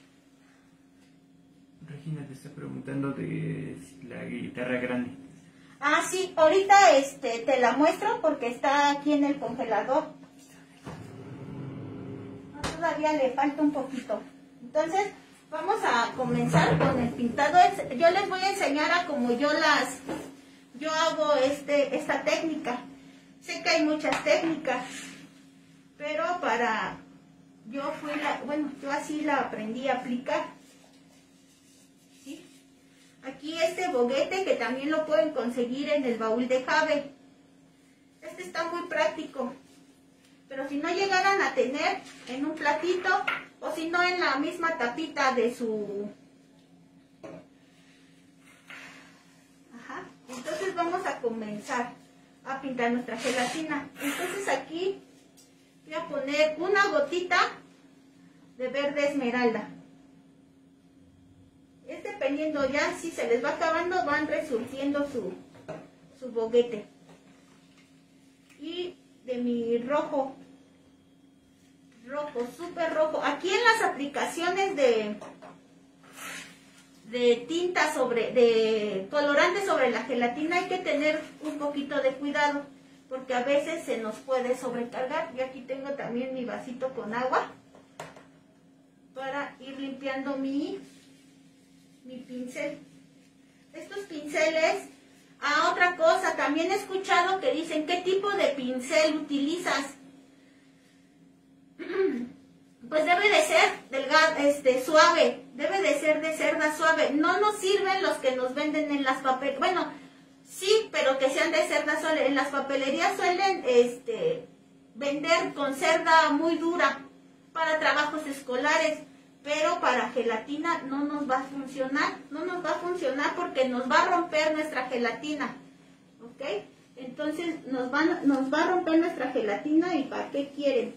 Regina te está preguntando de la guitarra grande. Ah, sí, ahorita este, te la muestro porque está aquí en el congelador. No, todavía le falta un poquito. Entonces, vamos a comenzar con el pintado. Yo les voy a enseñar a cómo yo las, yo hago este, esta técnica. Sé que hay muchas técnicas, pero para, yo fui la, bueno, yo así la aprendí a aplicar. ¿Sí? Aquí este boguete que también lo pueden conseguir en el baúl de Jave. Este está muy práctico. Pero si no llegaran a tener en un platito o si no en la misma tapita de su... Ajá. Entonces vamos a comenzar a pintar nuestra gelatina. Entonces aquí voy a poner una gotita de verde esmeralda. Es dependiendo ya, si se les va acabando, van resurgiendo su, su boguete. Y de mi rojo, rojo, súper rojo. Aquí en las aplicaciones de, de tinta sobre, de colorante sobre la gelatina hay que tener un poquito de cuidado, porque a veces se nos puede sobrecargar. Yo aquí tengo también mi vasito con agua para ir limpiando mi, mi pincel. Estos pinceles... Ah, otra cosa, también he escuchado que dicen, ¿qué tipo de pincel utilizas? Pues debe de ser delgado, este, suave, debe de ser de cerda suave. No nos sirven los que nos venden en las papelerías, bueno, sí, pero que sean de cerda suave. En las papelerías suelen este, vender con cerda muy dura para trabajos escolares. Pero para gelatina no nos va a funcionar, no nos va a funcionar porque nos va a romper nuestra gelatina, ¿ok? Entonces nos, van, nos va a romper nuestra gelatina y ¿para qué quieren?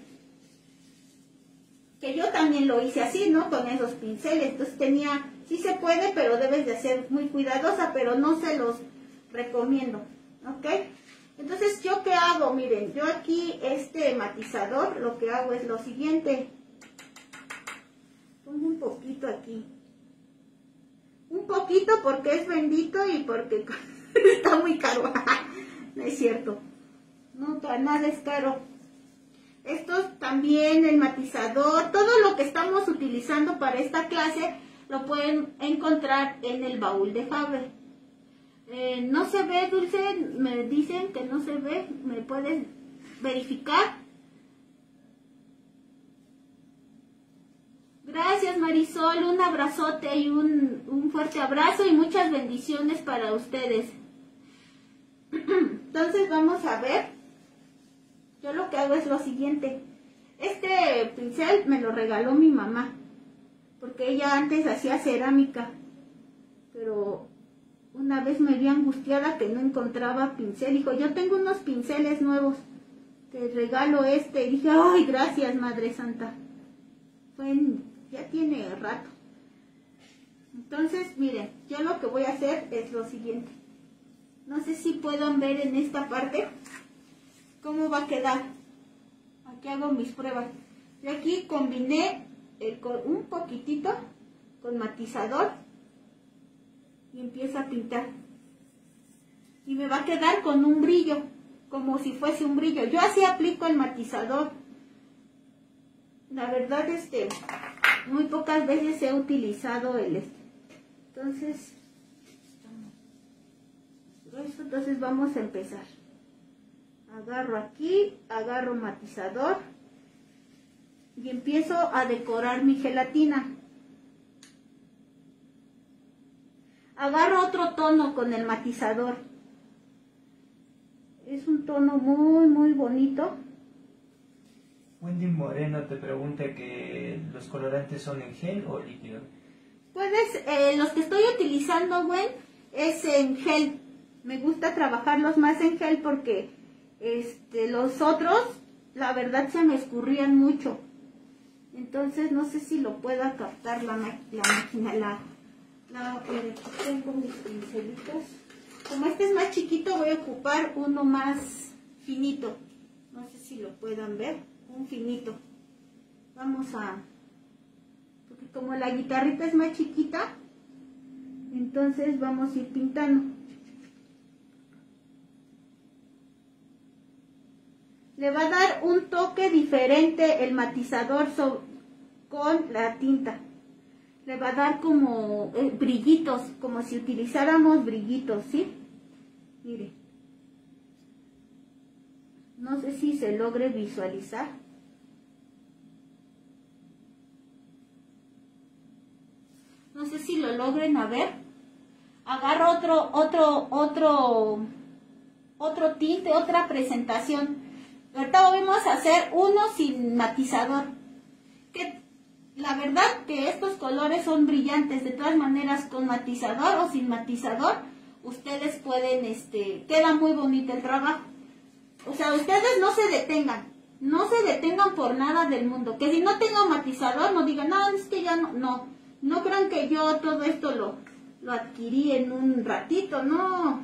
Que yo también lo hice así, ¿no? Con esos pinceles, entonces tenía, sí se puede, pero debes de ser muy cuidadosa, pero no se los recomiendo, ¿ok? Entonces, ¿yo qué hago? Miren, yo aquí este matizador, lo que hago es lo siguiente. Pongo un poquito aquí. Un poquito porque es bendito y porque está muy caro. No es cierto. No, para nada es caro. Estos también, el matizador, todo lo que estamos utilizando para esta clase lo pueden encontrar en el baúl de Jave. Eh, no se ve, Dulce, me dicen que no se ve. ¿Me puedes verificar? Gracias, Marisol, un abrazote y un, un fuerte abrazo y muchas bendiciones para ustedes. Entonces vamos a ver. Yo lo que hago es lo siguiente. Este pincel me lo regaló mi mamá, porque ella antes hacía cerámica, pero una vez me vi angustiada que no encontraba pincel. Dijo, yo tengo unos pinceles nuevos, te regalo este. Y dije, ay, gracias, Madre Santa. Fue en... ya tiene rato. Entonces, miren, yo lo que voy a hacer es lo siguiente. No sé si puedan ver en esta parte cómo va a quedar. Aquí hago mis pruebas. Yo aquí combiné el, un poquitito con matizador y empiezo a pintar. Y me va a quedar con un brillo, como si fuese un brillo. Yo así aplico el matizador. La verdad, este... muy pocas veces he utilizado el este. Entonces, entonces vamos a empezar. Agarro aquí, agarro matizador y empiezo a decorar mi gelatina. Agarro otro tono con el matizador. Es un tono muy, muy bonito. Wendy Moreno te pregunta que los colorantes son en gel o líquido. Puedes, eh, los que estoy utilizando, Gwen, es en gel. Me gusta trabajarlos más en gel porque este, los otros, la verdad, se me escurrían mucho. Entonces no sé si lo pueda captar la, la máquina, la, la eh, tengo mis pincelitos. Como este es más chiquito, voy a ocupar uno más finito. No sé si lo puedan ver, un finito. Vamos a, porque como la guitarrita es más chiquita, entonces vamos a ir pintando. Le va a dar un toque diferente el matizador so, con la tinta. Le va a dar como eh, brillitos, como si utilizáramos brillitos, ¿sí? Mire. No sé si se logre visualizar. No sé si lo logren a ver. Agarro otro, otro, otro, otro tinte, otra presentación. Ahorita vamos a hacer uno sin matizador. Que la verdad que estos colores son brillantes. De todas maneras, con matizador o sin matizador, ustedes pueden, este, queda muy bonito el trabajo. O sea, ustedes no se detengan. No se detengan por nada del mundo. Que si no tengo matizador, no digan, no, es que ya no, no. No crean que yo todo esto lo, lo adquirí en un ratito, no.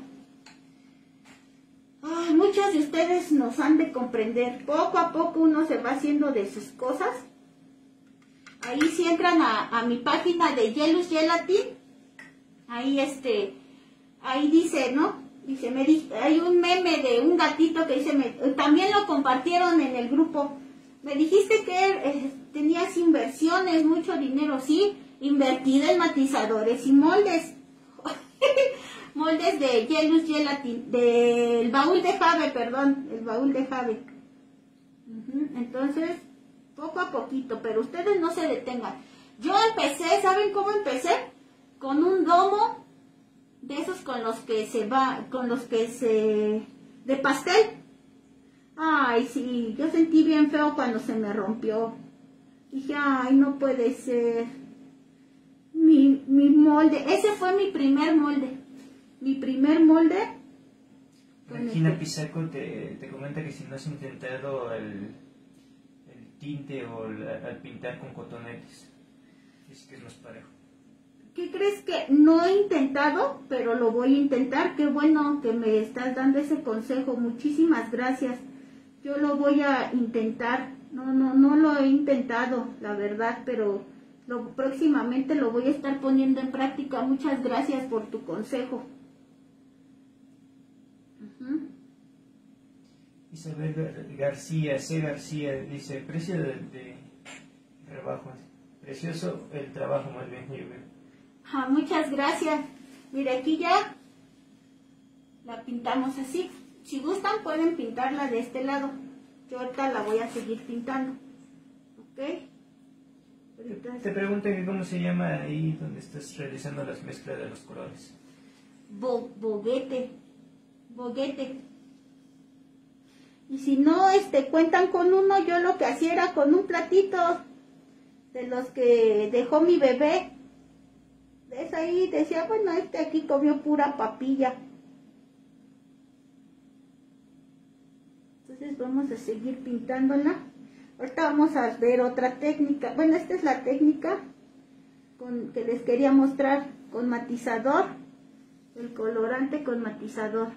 Ay, muchos de ustedes nos han de comprender. Poco a poco uno se va haciendo de sus cosas. Ahí si entran a, a mi página de Yellows Gelatin, ahí este, ahí dice, ¿no? Dice, me di, hay un meme de un gatito que dice, me, también lo compartieron en el grupo. Me dijiste que eh, tenías inversiones, mucho dinero, sí, invertido en matizadores y moldes. Moldes de Yellows Gelatin, del baúl de Jave, perdón, el baúl de Jave. Uh-huh. Entonces, poco a poquito, pero ustedes no se detengan. Yo empecé, ¿saben cómo empecé? Con un domo de esos con los que se va, con los que se, de pastel. Ay, sí, yo sentí bien feo cuando se me rompió. Dije, ay, no puede ser. Mi, mi molde, ese fue mi primer molde. Mi primer molde. Regina este. Pisaco te, te comenta que si no has intentado el, el tinte o el, al pintar con cotonetes, es que es más parejo. ¿Qué crees que no he intentado? Pero lo voy a intentar. Qué bueno que me estás dando ese consejo. Muchísimas gracias. Yo lo voy a intentar. No, no, no lo he intentado, la verdad, pero lo, próximamente lo voy a estar poniendo en práctica. Muchas gracias por tu consejo. Uh-huh. Isabel García, C. García, dice, precio de, de rebajo. Precioso el trabajo, más bien, yo veo. Ah, muchas gracias. Mire, aquí ya la pintamos así. Si gustan pueden pintarla de este lado. Yo ahorita la voy a seguir pintando. ¿Ok? Ahorita... Te preguntan cómo se llama ahí donde estás realizando las mezclas de los colores. Bo boguete. Boguete. Y si no este, cuentan con uno, yo lo que hacía era con un platito de los que dejó mi bebé. Es ahí, decía, bueno, este aquí comió pura papilla. Entonces vamos a seguir pintándola. Ahorita vamos a ver otra técnica. Bueno, esta es la técnica con, que les quería mostrar con matizador. El colorante con matizador.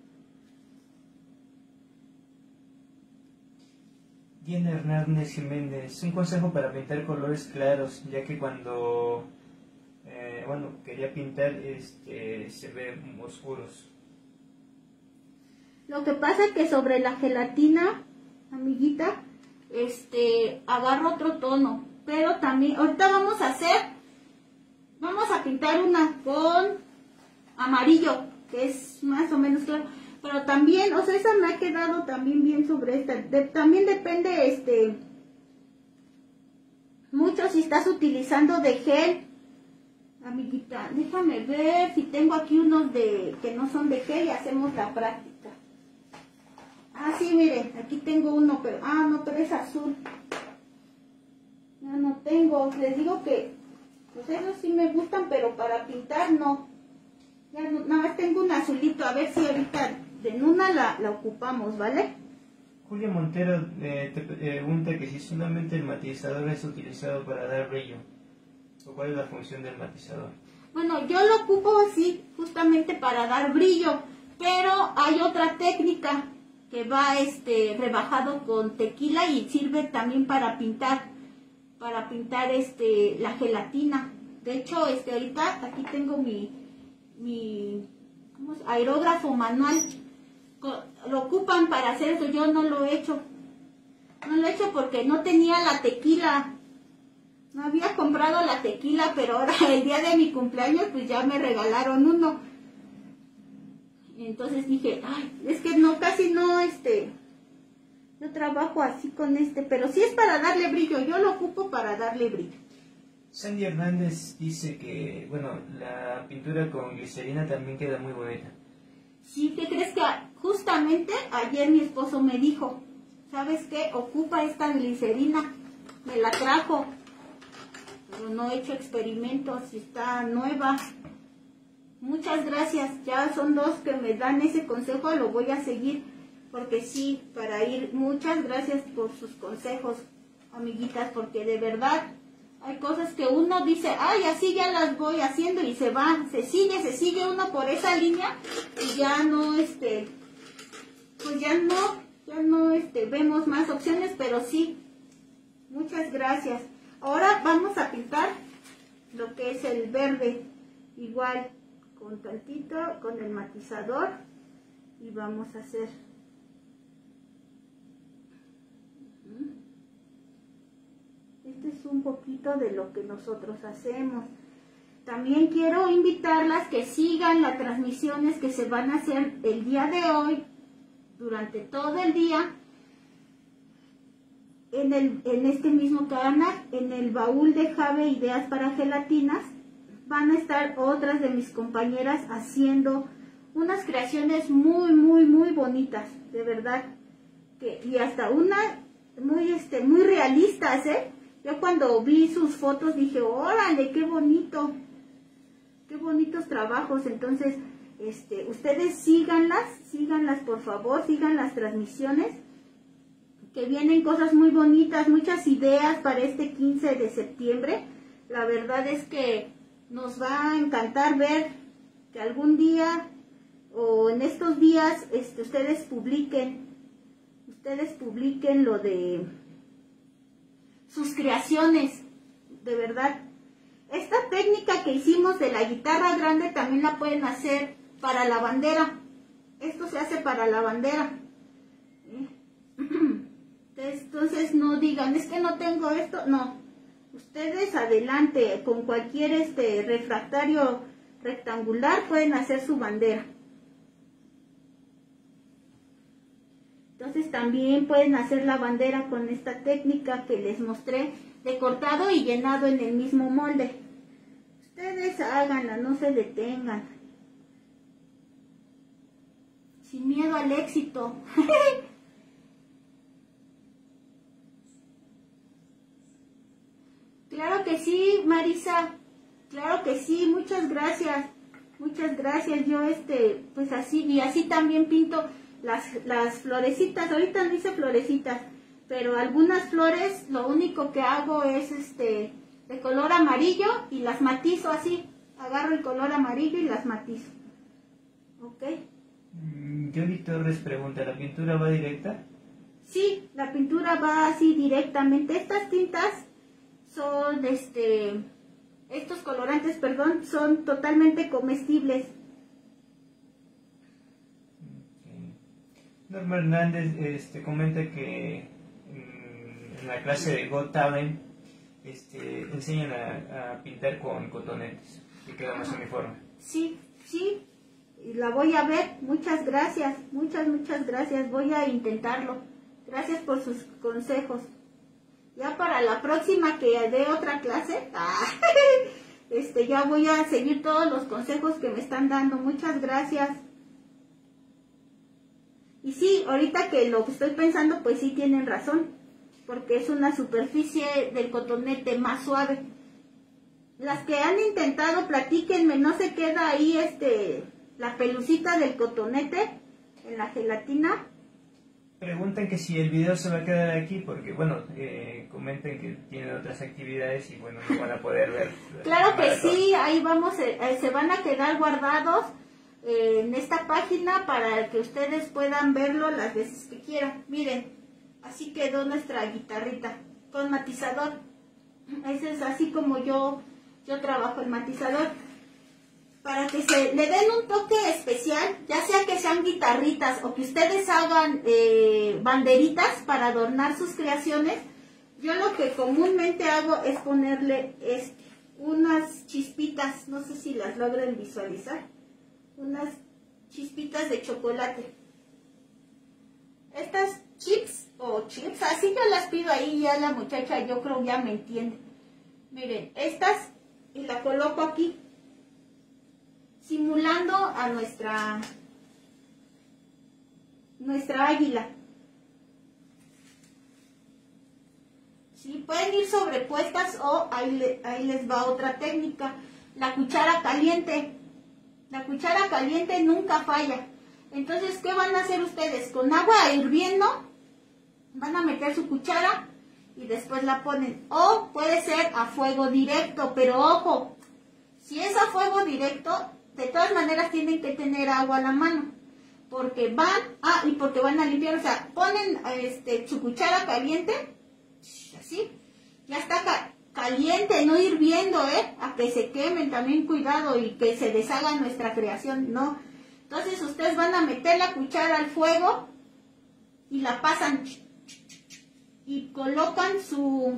Diana Hernández Jiménez, un consejo para pintar colores claros, ya que cuando... Eh, bueno, quería pintar, este, se ven oscuros. Lo que pasa es que sobre la gelatina, amiguita, este, agarro otro tono, pero también, ahorita vamos a hacer, vamos a pintar una con amarillo, que es más o menos claro, pero también, o sea, esa me ha quedado también bien sobre esta, de, también depende, este, mucho si estás utilizando de gel. Amiguita, déjame ver si tengo aquí unos de que no son de gel y hacemos la práctica. Ah, sí, miren, aquí tengo uno, pero, ah, no, pero es azul. No, no tengo, les digo que, pues esos sí me gustan, pero para pintar no. Ya no, nada más tengo un azulito, a ver si ahorita en una la, la ocupamos, ¿vale? Julia Montero eh, te pregunta que si solamente el matizador es utilizado para dar brillo, o cuál es la función del matizador. Bueno, yo lo ocupo así, justamente para dar brillo, pero hay otra técnica que va este rebajado con tequila y sirve también para pintar, para pintar este la gelatina. De hecho, este ahorita aquí tengo mi, mi ¿cómo es? Aerógrafo manual. Lo ocupan para hacer eso, yo no lo he hecho. No lo he hecho porque no tenía la tequila. No había comprado la tequila, pero ahora el día de mi cumpleaños pues ya me regalaron uno. Entonces dije, ay, es que no, casi no, este, yo trabajo así con este, pero sí es para darle brillo, yo lo ocupo para darle brillo. Sandy Hernández dice que, bueno, la pintura con glicerina también queda muy bonita. Sí, ¿qué crees? Que justamente ayer mi esposo me dijo, ¿sabes qué? Ocupa esta glicerina, me la trajo, pero no he hecho experimentos, está nueva. Muchas gracias, ya son dos que me dan ese consejo, lo voy a seguir, porque sí, para ir, muchas gracias por sus consejos, amiguitas, porque de verdad hay cosas que uno dice, ay, así ya las voy haciendo y se va, se sigue, se sigue uno por esa línea y ya no, este, pues ya no, ya no, este, vemos más opciones, pero sí, muchas gracias. Ahora vamos a pintar lo que es el verde, igual, con tantito, con el matizador, y vamos a hacer. Este es un poquito de lo que nosotros hacemos. También quiero invitarlas que sigan las transmisiones que se van a hacer el día de hoy, durante todo el día, en, el, en este mismo canal, en el baúl de Jave Ideas para Gelatinas. Van a estar otras de mis compañeras haciendo unas creaciones muy, muy, muy bonitas, de verdad. Que, y hasta una muy, este, muy realistas, ¿eh? Yo cuando vi sus fotos dije, órale, qué bonito, qué bonitos trabajos. Entonces, este, ustedes síganlas, síganlas por favor, sigan las transmisiones, que vienen cosas muy bonitas, muchas ideas para este quince de septiembre. La verdad es que nos va a encantar ver que algún día o en estos días este, ustedes publiquen, ustedes publiquen lo de sus creaciones, de verdad. Esta técnica que hicimos de la guitarra grande también la pueden hacer para la bandera. Esto se hace para la bandera. Entonces no digan, es que no tengo esto, no. Ustedes adelante, con cualquier este refractario rectangular pueden hacer su bandera. Entonces también pueden hacer la bandera con esta técnica que les mostré de cortado y llenado en el mismo molde. Ustedes háganla, no se detengan. Sin miedo al éxito. Claro que sí, Marisa. Claro que sí, muchas gracias. Muchas gracias. Yo este, pues así, y así también pinto las, las florecitas. Ahorita no hice florecitas, pero algunas flores lo único que hago es este de color amarillo y las matizo así. Agarro el color amarillo y las matizo. ¿Ok? Johnny Torres pregunta, ¿la pintura va directa? Sí, la pintura va así directamente. Estas tintas son, este, estos colorantes, perdón, son totalmente comestibles. Okay. Norma Hernández este, comenta que mm, en la clase de Got Talent este, enseñan a, a pintar con cotonetes y queda más uniforme. Sí, sí, la voy a ver. Muchas gracias, muchas, muchas gracias. Voy a intentarlo. Gracias por sus consejos. Ya para la próxima que dé otra clase, este, ya voy a seguir todos los consejos que me están dando. Muchas gracias. Y sí, ahorita que lo estoy pensando, pues sí tienen razón, porque es una superficie del cotonete más suave. Las que han intentado, platíquenme, ¿no se queda ahí este la pelucita del cotonete en la gelatina? Preguntan que si el video se va a quedar aquí, porque, bueno, eh, comenten que tienen otras actividades y, bueno, no van a poder ver. Claro que sí, ahí vamos, eh, se van a quedar guardados eh, en esta página para que ustedes puedan verlo las veces que quieran. Miren, así quedó nuestra guitarrita con matizador. Ese es así como yo, yo trabajo el matizador. Para que se le den un toque especial, ya sea que sean guitarritas o que ustedes hagan eh, banderitas para adornar sus creaciones, yo lo que comúnmente hago es ponerle este, unas chispitas, no sé si las logren visualizar, unas chispitas de chocolate. Estas chips o chips, así yo las pido ahí, ya la muchacha yo creo ya me entiende. Miren, estas y la coloco aquí, simulando a nuestra nuestra águila. ¿Sí? Pueden ir sobrepuestas o ahí, le, ahí les va otra técnica, la cuchara caliente. La cuchara caliente nunca falla. Entonces, ¿qué van a hacer ustedes? Con agua hirviendo van a meter su cuchara y después la ponen. O puede ser a fuego directo, pero ojo, si es a fuego directo, de todas maneras tienen que tener agua a la mano, porque van, ah, y porque van a limpiar, o sea, ponen este, su cuchara caliente, así, ya está ca caliente, no hirviendo, ¿eh? A que se quemen, también cuidado, y que se deshaga nuestra creación, no. Entonces ustedes van a meter la cuchara al fuego, y la pasan, y colocan su,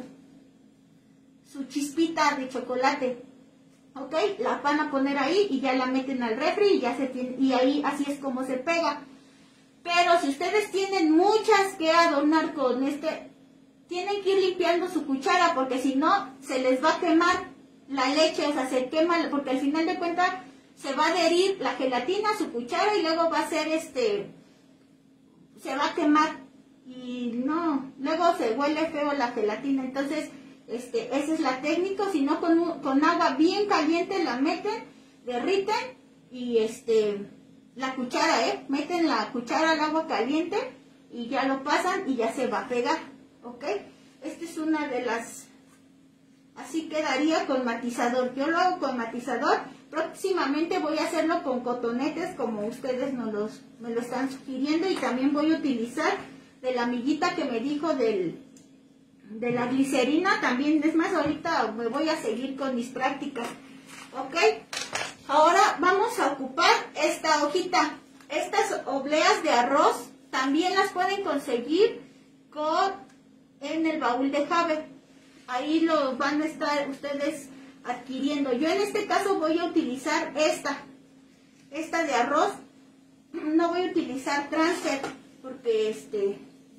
su chispita de chocolate. Ok, la van a poner ahí y ya la meten al refri y ya se tiene, y ahí así es como se pega. Pero si ustedes tienen muchas que adornar con este, tienen que ir limpiando su cuchara porque si no se les va a quemar la leche, o sea, se quema, porque al final de cuentas se va a adherir la gelatina a su cuchara y luego va a ser este, se va a quemar y no, luego se huele feo la gelatina, entonces Este, esa es la técnica, si no con, con agua bien caliente la meten, derriten y este, la cuchara, ¿eh? Meten la cuchara al agua caliente y ya lo pasan y ya se va a pegar, ¿ok? Esta es una de las, así quedaría con matizador, yo lo hago con matizador, próximamente voy a hacerlo con cotonetes como ustedes nos los, me lo están sugiriendo y también voy a utilizar de la amiguita que me dijo del... de la glicerina también, es más, ahorita me voy a seguir con mis prácticas, ok. Ahora vamos a ocupar esta hojita, estas obleas de arroz también las pueden conseguir con en el baúl de Jave, ahí lo van a estar ustedes adquiriendo. Yo en este caso voy a utilizar esta, esta de arroz, no voy a utilizar transfer porque este...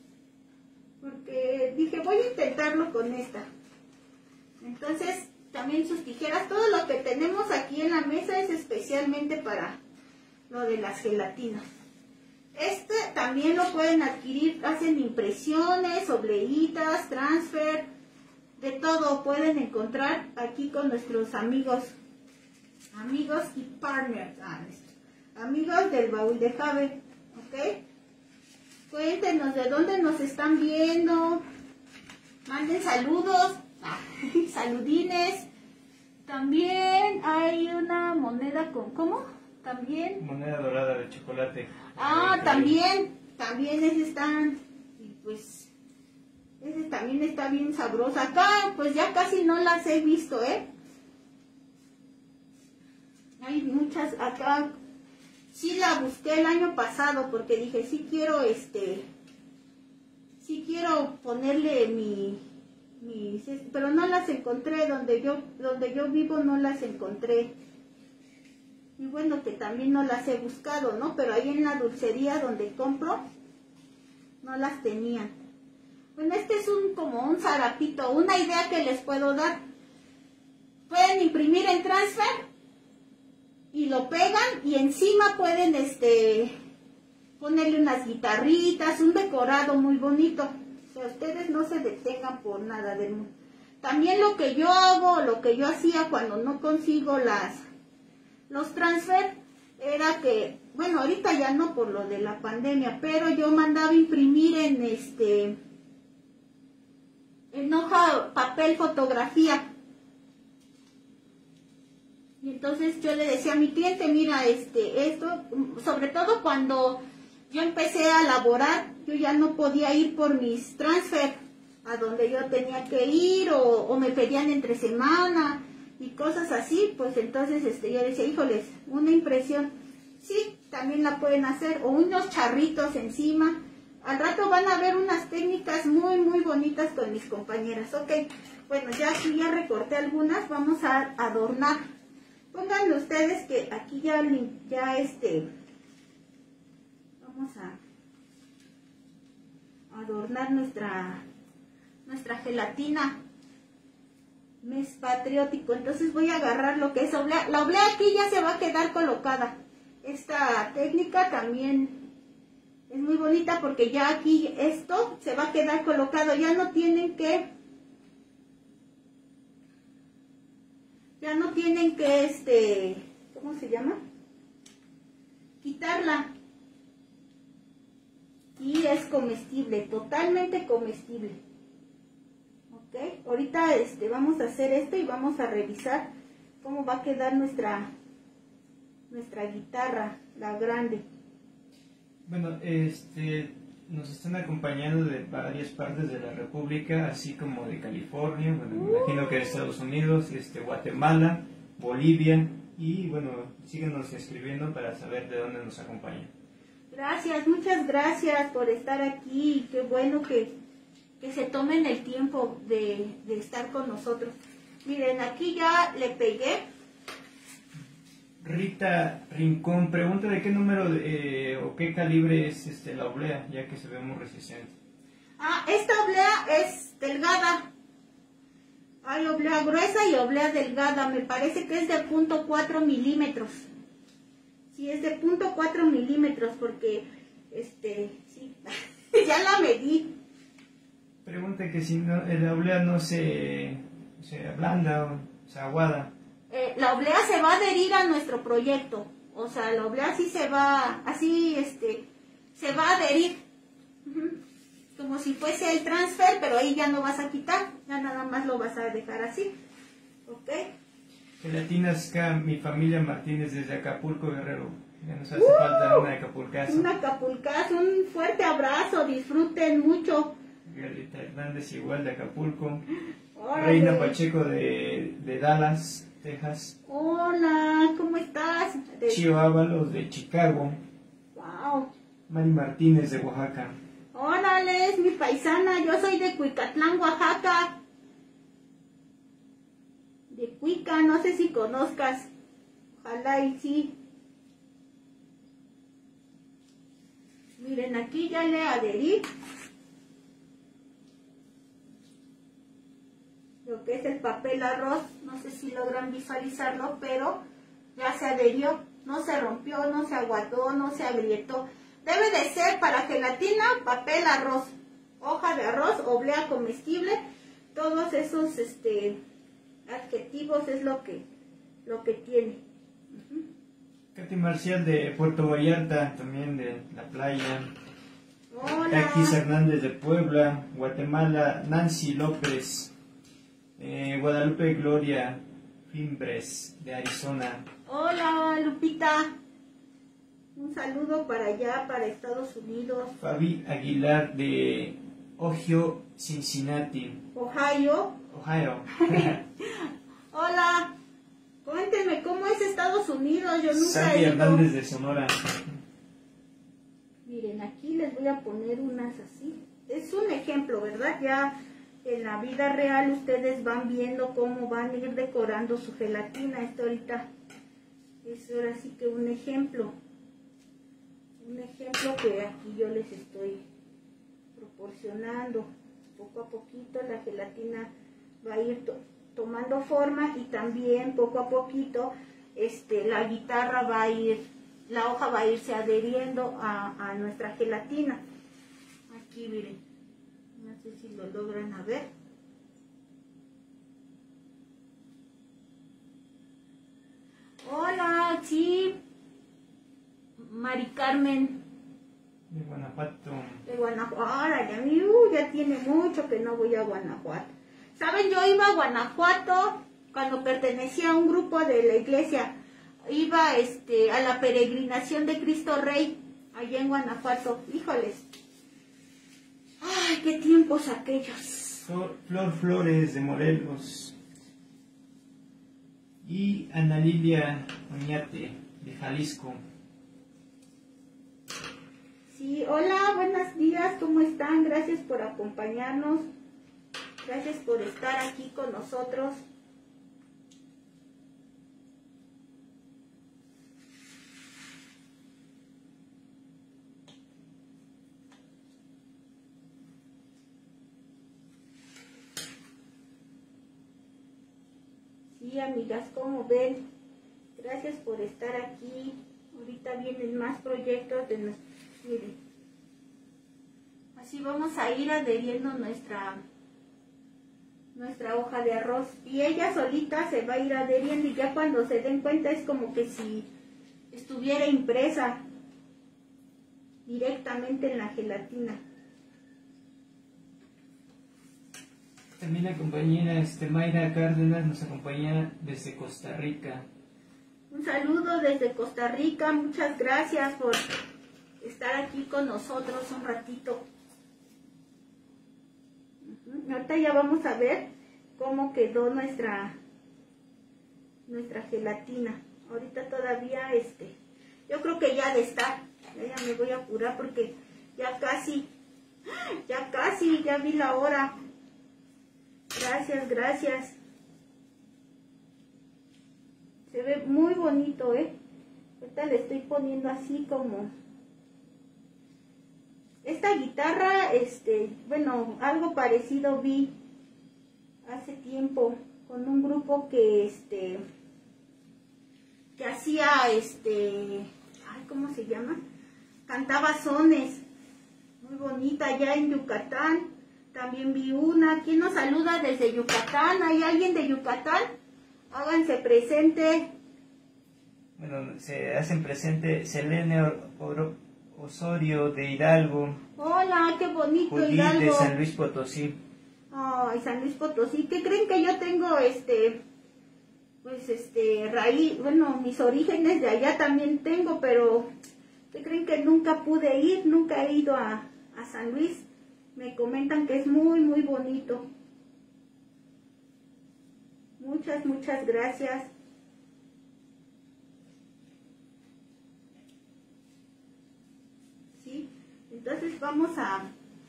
porque dije voy a intentarlo con esta. Entonces también sus tijeras, todo lo que tenemos aquí en la mesa es especialmente para lo de las gelatinas. Este también lo pueden adquirir, hacen impresiones, obleitas, transfer, de todo pueden encontrar aquí con nuestros amigos, amigos y partners, ah, amigos del baúl de Jave, ok. Cuéntenos de dónde nos están viendo. Manden saludos. Saludines. También hay una moneda con... ¿Cómo? También. Moneda dorada de chocolate. Ah, también. También ese están... Y pues... ese también está bien sabroso. Acá pues ya casi no las he visto, ¿eh? Hay muchas acá... Sí la busqué el año pasado porque dije, sí quiero, este, sí quiero ponerle mi, mi, pero no las encontré, donde yo, donde yo vivo no las encontré. Y bueno, que también no las he buscado, ¿no? Pero ahí en la dulcería donde compro, no las tenían. Bueno, este es un, como un zarapito, una idea que les puedo dar. Pueden imprimir en transfer y lo pegan y encima pueden este ponerle unas guitarritas, un decorado muy bonito. O sea, ustedes no se detengan por nada del mundo. También lo que yo hago, lo que yo hacía cuando no consigo las los transfer, era que, bueno, ahorita ya no por lo de la pandemia, pero yo mandaba imprimir en este, en hoja, papel, fotografía. Y entonces yo le decía a mi cliente, mira, este, esto, sobre todo cuando yo empecé a laborar, yo ya no podía ir por mis transfer a donde yo tenía que ir, o, o me pedían entre semana y cosas así, pues entonces este, yo decía, híjoles, una impresión, sí, también la pueden hacer, o unos charritos encima. Al rato van a ver unas técnicas muy, muy bonitas con mis compañeras. Ok, bueno, ya aquí ya recorté algunas, vamos a adornar. Pónganle ustedes que aquí ya, ya este, vamos a adornar nuestra, nuestra gelatina. Mes patriótico. Entonces voy a agarrar lo que es oblea. La oblea aquí ya se va a quedar colocada. Esta técnica también es muy bonita porque ya aquí esto se va a quedar colocado. Ya no tienen que ya no tienen que este, ¿cómo se llama? Quitarla. Y es comestible, totalmente comestible. Ok, ahorita este, vamos a hacer esto y vamos a revisar cómo va a quedar nuestra, nuestra guitarra, la grande. Bueno, este, nos están acompañando de varias partes de la República, así como de California, bueno, me imagino que de Estados Unidos, este, Guatemala, Bolivia, y bueno, síganos escribiendo para saber de dónde nos acompañan. Gracias, muchas gracias por estar aquí, qué bueno que, que se tomen el tiempo de, de estar con nosotros. Miren, aquí ya le pegué. Rita Rincón pregunta de qué número de, eh, o qué calibre es este, la oblea, ya que se ve muy resistente. Ah, esta oblea es delgada. Hay oblea gruesa y oblea delgada. Me parece que es de punto cuatro milímetros. Sí, es de punto cuatro milímetros porque, este, sí, ya la medí. Pregunta que si no, la oblea no se, se ablanda o se aguada. Eh, la oblea se va a adherir a nuestro proyecto. O sea, la oblea sí se va, así, este, se va a adherir. Uh-huh. Como si fuese el transfer, pero ahí ya no vas a quitar. Ya nada más lo vas a dejar así. ¿Ok? Gelatinas K, mi familia Martínez desde Acapulco, Guerrero. Ya nos hace uh, falta una acapulcazo. Un acapulcazo, un fuerte abrazo, disfruten mucho. Galita Hernández igual de Acapulco. Órale. Reina Pacheco de, de Dallas, Texas. Hola, ¿cómo estás? De... Chío Ábalos de Chicago. Wow. Mari Martínez de Oaxaca. Órale, es mi paisana, yo soy de Cuicatlán, Oaxaca. De Cuica, no sé si conozcas. Ojalá y sí. Miren, aquí ya le adherí lo que es el papel arroz. No sé si logran visualizarlo, pero ya se adherió. No se rompió, no se aguató, no se agrietó. Debe de ser para gelatina, papel arroz, hoja de arroz, oblea comestible. Todos esos este, adjetivos es lo que, lo que tiene. Uh-huh. Katy Marcial de Puerto Vallarta, también de la playa. Hola. Taquis Hernández de Puebla, Guatemala. Nancy López, eh, Guadalupe Gloria Fimbres de Arizona. Hola, Lupita. Un saludo para allá, para Estados Unidos. Fabi Aguilar de Ohio, Cincinnati. Ohio. Ohio. Hola. Cuéntenme, ¿cómo es Estados Unidos? Yo nunca Sandy he ido. Hernández de Sonora. Miren, aquí les voy a poner unas así. Es un ejemplo, ¿verdad? Ya en la vida real ustedes van viendo cómo van a ir decorando su gelatina. Esto ahorita es ahora sí que un ejemplo. Un ejemplo que aquí yo les estoy proporcionando. Poco a poquito la gelatina va a ir to tomando forma y también poco a poquito este, la guitarra va a ir, la hoja va a irse adheriendo a, a nuestra gelatina. Aquí miren, no sé si lo logran a ver. Hola, sí. Carmen. De Guanajuato. De Guanajuato. Órale, a mí uh, ya tiene mucho que no voy a Guanajuato. ¿Saben? Yo iba a Guanajuato cuando pertenecía a un grupo de la iglesia. Iba este, a la peregrinación de Cristo Rey, allá en Guanajuato. Híjoles. Ay, qué tiempos aquellos. Flor, Flor Flores de Morelos. Y Ana Lilia Oñate de Jalisco. Sí, hola, buenos días, ¿cómo están? Gracias por acompañarnos. Gracias por estar aquí con nosotros. Sí, amigas, ¿cómo ven? Gracias por estar aquí. Ahorita vienen más proyectos de nuestro... Miren. Así vamos a ir adheriendo nuestra, nuestra hoja de arroz. Y ella solita se va a ir adheriendo y ya cuando se den cuenta es como que si estuviera impresa directamente en la gelatina. También la compañera este, Mayra Cárdenas nos acompaña desde Costa Rica. Un saludo desde Costa Rica, muchas gracias por estar aquí con nosotros un ratito. Uh-huh. Ahorita ya vamos a ver cómo quedó nuestra, nuestra gelatina. Ahorita todavía, este, yo creo que ya de estar, ya, ya me voy a apurar porque ya casi, ya casi, ya vi la hora. Gracias, gracias. Se ve muy bonito, ¿eh? Ahorita le estoy poniendo así como... Esta guitarra, este, bueno, algo parecido vi hace tiempo con un grupo que, este, que hacía, este, ay, ¿cómo se llama? Cantaba sones. Muy bonita, allá en Yucatán. También vi una. ¿Quién nos saluda desde Yucatán? ¿Hay alguien de Yucatán? Háganse presente. Bueno, se hacen presente Selene Or Osorio de Hidalgo. Hola, qué bonito Judith Hidalgo. de San Luis Potosí. Ay, San Luis Potosí. ¿Qué creen que yo tengo, este, pues, este, raíz, bueno, mis orígenes de allá también tengo, pero ¿qué creen que nunca pude ir? Nunca he ido a, a San Luis. Me comentan que es muy, muy bonito. Muchas, muchas gracias. ¿Sí? Entonces vamos a...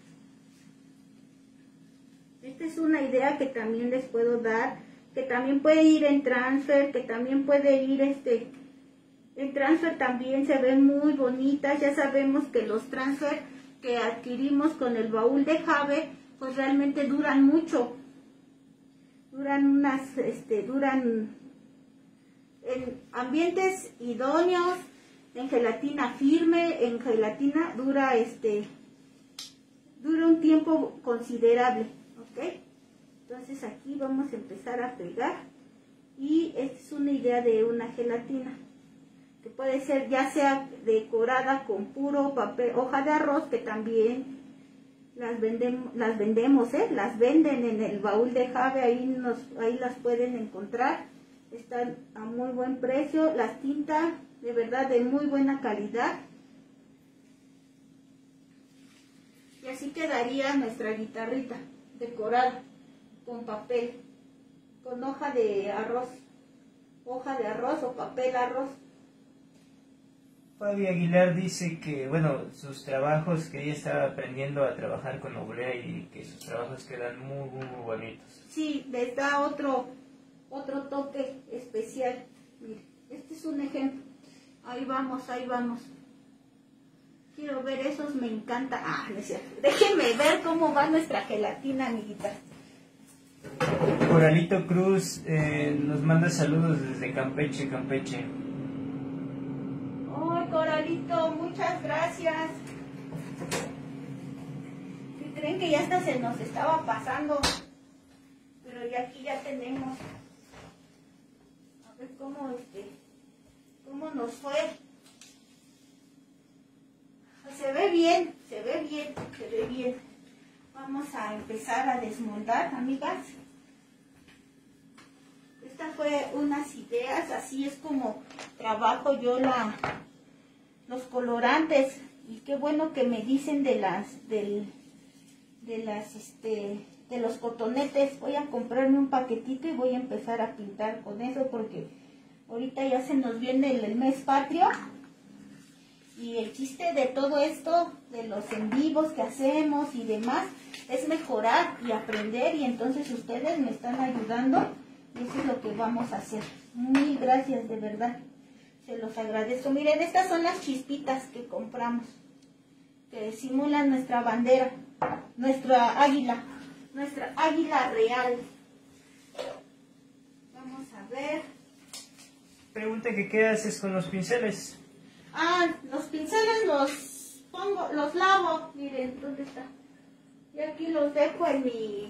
Esta es una idea que también les puedo dar, que también puede ir en transfer, que también puede ir este... En transfer también se ven muy bonitas. Ya sabemos que los transfer que adquirimos con el baúl de Jave, pues realmente duran mucho. Duran unas, este, duran en ambientes idóneos, en gelatina firme, en gelatina dura, este, dura un tiempo considerable, ¿ok? Entonces aquí vamos a empezar a pegar y esta es una idea de una gelatina. Que puede ser ya sea decorada con puro papel, hoja de arroz, que también las vendemos, las vendemos, ¿eh? Las venden en el baúl de Jave, ahí, nos, ahí las pueden encontrar, están a muy buen precio, las tintas de verdad de muy buena calidad. Y así quedaría nuestra guitarrita decorada con papel, con hoja de arroz, hoja de arroz o papel arroz. Fabi Aguilar dice que, bueno, sus trabajos, que ella estaba aprendiendo a trabajar con oblea y que sus trabajos quedan muy, muy, muy bonitos. Sí, les da otro, otro toque especial. Mire, este es un ejemplo. Ahí vamos, ahí vamos. Quiero ver esos, me encanta. Ah, no es cierto. Déjenme ver cómo va nuestra gelatina, amiguita. Coralito Cruz eh, nos manda saludos desde Campeche, Campeche. ¡Ay, Coralito! Muchas gracias. ¿Qué creen que ya hasta se nos estaba pasando? Pero ya aquí ya tenemos. A ver cómo, este, cómo nos fue. se ve bien, se ve bien, se ve bien. Vamos a empezar a desmoldar, amigas. Esta fue unas ideas, así es como trabajo yo la, los colorantes. Y qué bueno que me dicen de las, del, de las, este, de los cotonetes. Voy a comprarme un paquetito y voy a empezar a pintar con eso porque ahorita ya se nos viene el, el mes patrio. Y el chiste de todo esto, de los en vivos que hacemos y demás, es mejorar y aprender. Y entonces ustedes me están ayudando. Y eso es lo que vamos a hacer. Mil gracias, de verdad. Se los agradezco. Miren, estas son las chispitas que compramos. Que simulan nuestra bandera. Nuestra águila. Nuestra águila real. Vamos a ver. Pregunta que qué haces con los pinceles. Ah, los pinceles los pongo, los lavo. Miren, ¿dónde está? Y aquí los dejo en mi...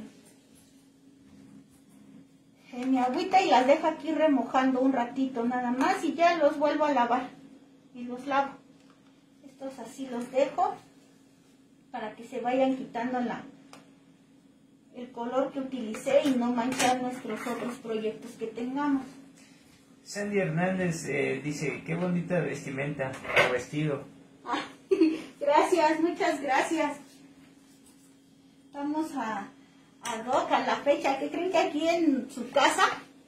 en mi agüita y las dejo aquí remojando un ratito nada más y ya los vuelvo a lavar y los lavo. Estos así los dejo para que se vayan quitando la, el color que utilicé y no manchar nuestros otros proyectos que tengamos. Sandy Hernández eh, dice, qué bonita vestimenta o vestido. Gracias, muchas gracias. Vamos a... a Roca, la fecha, que creen que aquí en su casa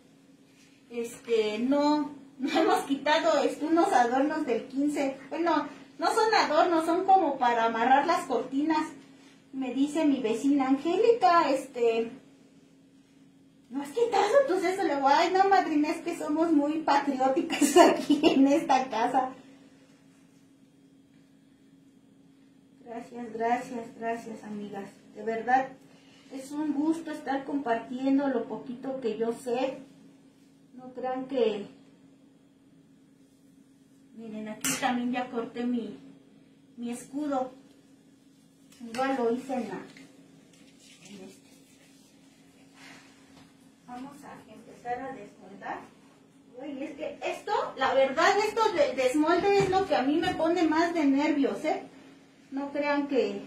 este no, no hemos quitado este, unos adornos del quince, bueno, no son adornos, son como para amarrar las cortinas. Me dice mi vecina Angélica, este, ¿no has quitado? Entonces le digo, ay no madrina, es que somos muy patrióticas aquí en esta casa. Gracias, gracias, gracias amigas, de verdad. Es un gusto estar compartiendo lo poquito que yo sé. No crean que... Miren, aquí también ya corté mi, mi escudo. Igual lo hice en la... En este. Vamos a empezar a desmoldar. Uy, es que esto, la verdad, esto del desmolde es lo que a mí me pone más de nervios, ¿eh? No crean que...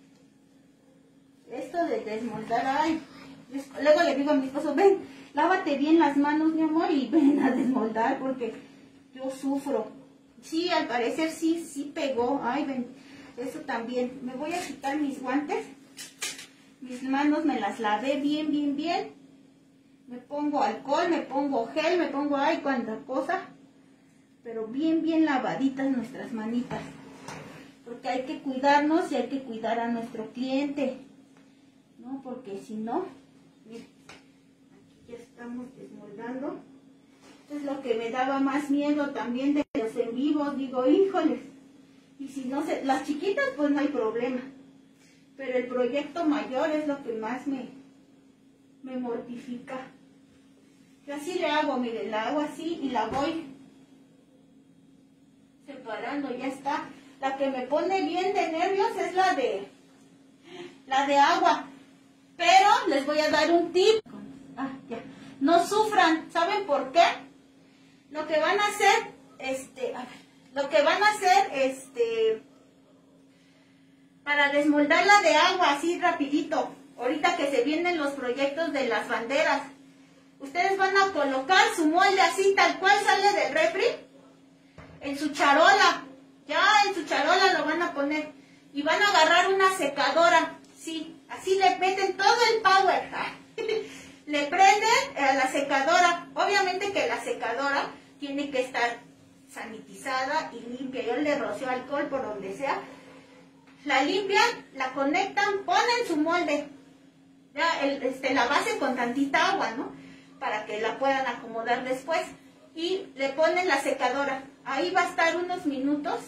Esto de desmoldar, ay, luego le digo a mi esposo, ven, lávate bien las manos, mi amor, y ven a desmoldar, porque yo sufro. Sí, al parecer sí, sí pegó, ay, ven, eso también. Me voy a quitar mis guantes, mis manos me las lavé bien, bien, bien. Me pongo alcohol, me pongo gel, me pongo, ay, cuánta cosa, pero bien, bien lavaditas nuestras manitas, porque hay que cuidarnos y hay que cuidar a nuestro cliente. No, porque si no, miren, aquí ya estamos desmoldando. Esto es lo que me daba más miedo también de los en vivos. Digo, híjoles, y si no se, las chiquitas pues no hay problema, pero el proyecto mayor es lo que más me, me mortifica. Yo así le hago, miren, la hago así y la voy separando, ya está. La que me pone bien de nervios es la de, la de agua. Pero les voy a dar un tip. Ah, ya. No sufran. ¿Saben por qué? Lo que van a hacer, este, a ver, lo que van a hacer, este, para desmoldarla de agua así rapidito, ahorita que se vienen los proyectos de las banderas, ustedes van a colocar su molde así tal cual sale del refri, en su charola. Ya en su charola lo van a poner y van a agarrar una secadora. Sí, así le meten todo el power. Le prenden a la secadora. Obviamente que la secadora tiene que estar sanitizada y limpia. Yo le rocío alcohol por donde sea. La limpian, la conectan, ponen su molde. Ya, el, este, la base con tantita agua, ¿no? Para que la puedan acomodar después. Y le ponen la secadora. Ahí va a estar unos minutos.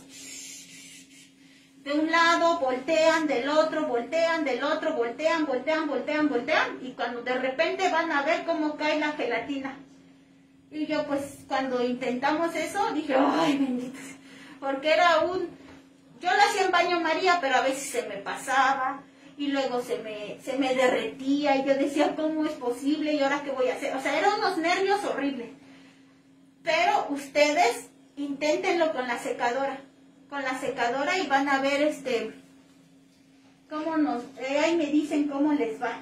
De un lado, voltean, del otro, voltean, del otro, voltean, voltean, voltean, voltean. Y cuando de repente van a ver cómo cae la gelatina. Y yo pues cuando intentamos eso, dije, ay bendito. Porque era un... Yo lo hacía en baño María, pero a veces se me pasaba. Y luego se me, se me derretía. Y yo decía, ¿cómo es posible? ¿Y ahora qué voy a hacer? O sea, eran unos nervios horribles. Pero ustedes inténtenlo con la secadora. con la secadora y van a ver este cómo nos, eh, ahí me dicen cómo les va.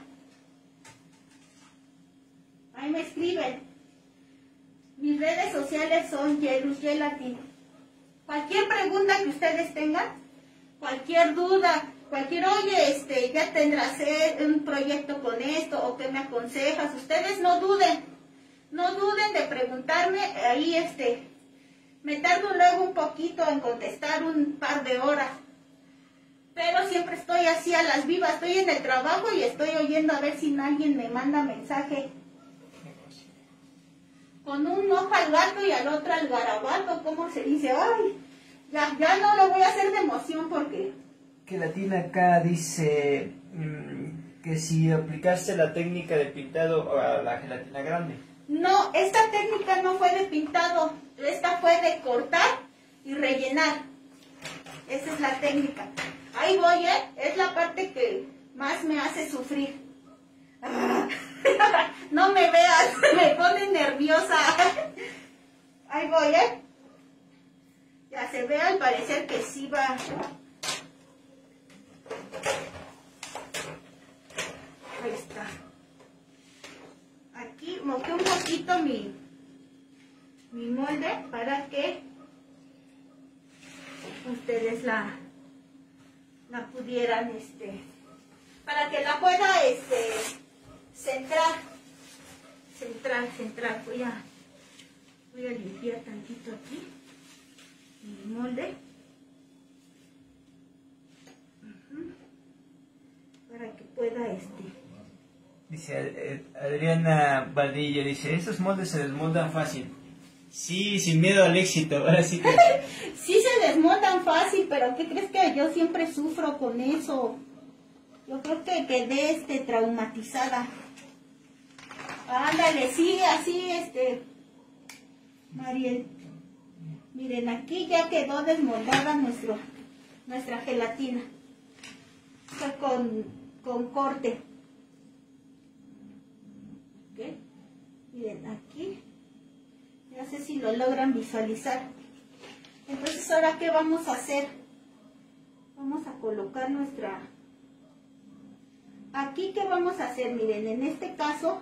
Ahí me escriben. Mis redes sociales son Yelus Gelatin. Cualquier pregunta que ustedes tengan, cualquier duda, cualquier, oye, este, ya tendrás un proyecto con esto, o que me aconsejas, ustedes no duden, no duden de preguntarme, ahí este, me tardo luego un poquito en contestar, un par de horas, pero siempre estoy así a las vivas, estoy en el trabajo y estoy oyendo a ver si alguien me manda mensaje. Con un ojo al gato y al otro al garabato, ¿cómo se dice? Ay, ya, ya no lo voy a hacer de emoción porque... Gelatina acá dice mmm, que si aplicaste la técnica de pintado a la gelatina grande. No, esta técnica no fue de pintado, esta fue de cortar y rellenar. Esa es la técnica. Ahí voy, ¿eh? Es la parte que más me hace sufrir. No me veas, me pone nerviosa. Ahí voy, ¿eh? Ya se ve al parecer que sí va. Ahí está. Aquí moqué un poquito mi, mi molde para que ustedes la, la pudieran, este, para que la pueda, este, centrar, centrar, centrar. Voy a, voy a limpiar tantito aquí mi molde. Uh-huh. Para que pueda, este... Dice Adriana Vadillo, dice, estos moldes se desmontan fácil. Sí, sin miedo al éxito, ahora sí que... Sí se desmontan fácil, pero ¿qué crees que yo siempre sufro con eso? Yo creo que quedé este, traumatizada. Ándale, sí, así, este... Mariel. Miren, aquí ya quedó desmoldada nuestro, nuestra gelatina. Fue con, con corte. ¿Okay? Miren, aquí. No sé si lo logran visualizar. Entonces, ¿ahora qué vamos a hacer? Vamos a colocar nuestra... Aquí, ¿qué vamos a hacer? Miren, en este caso,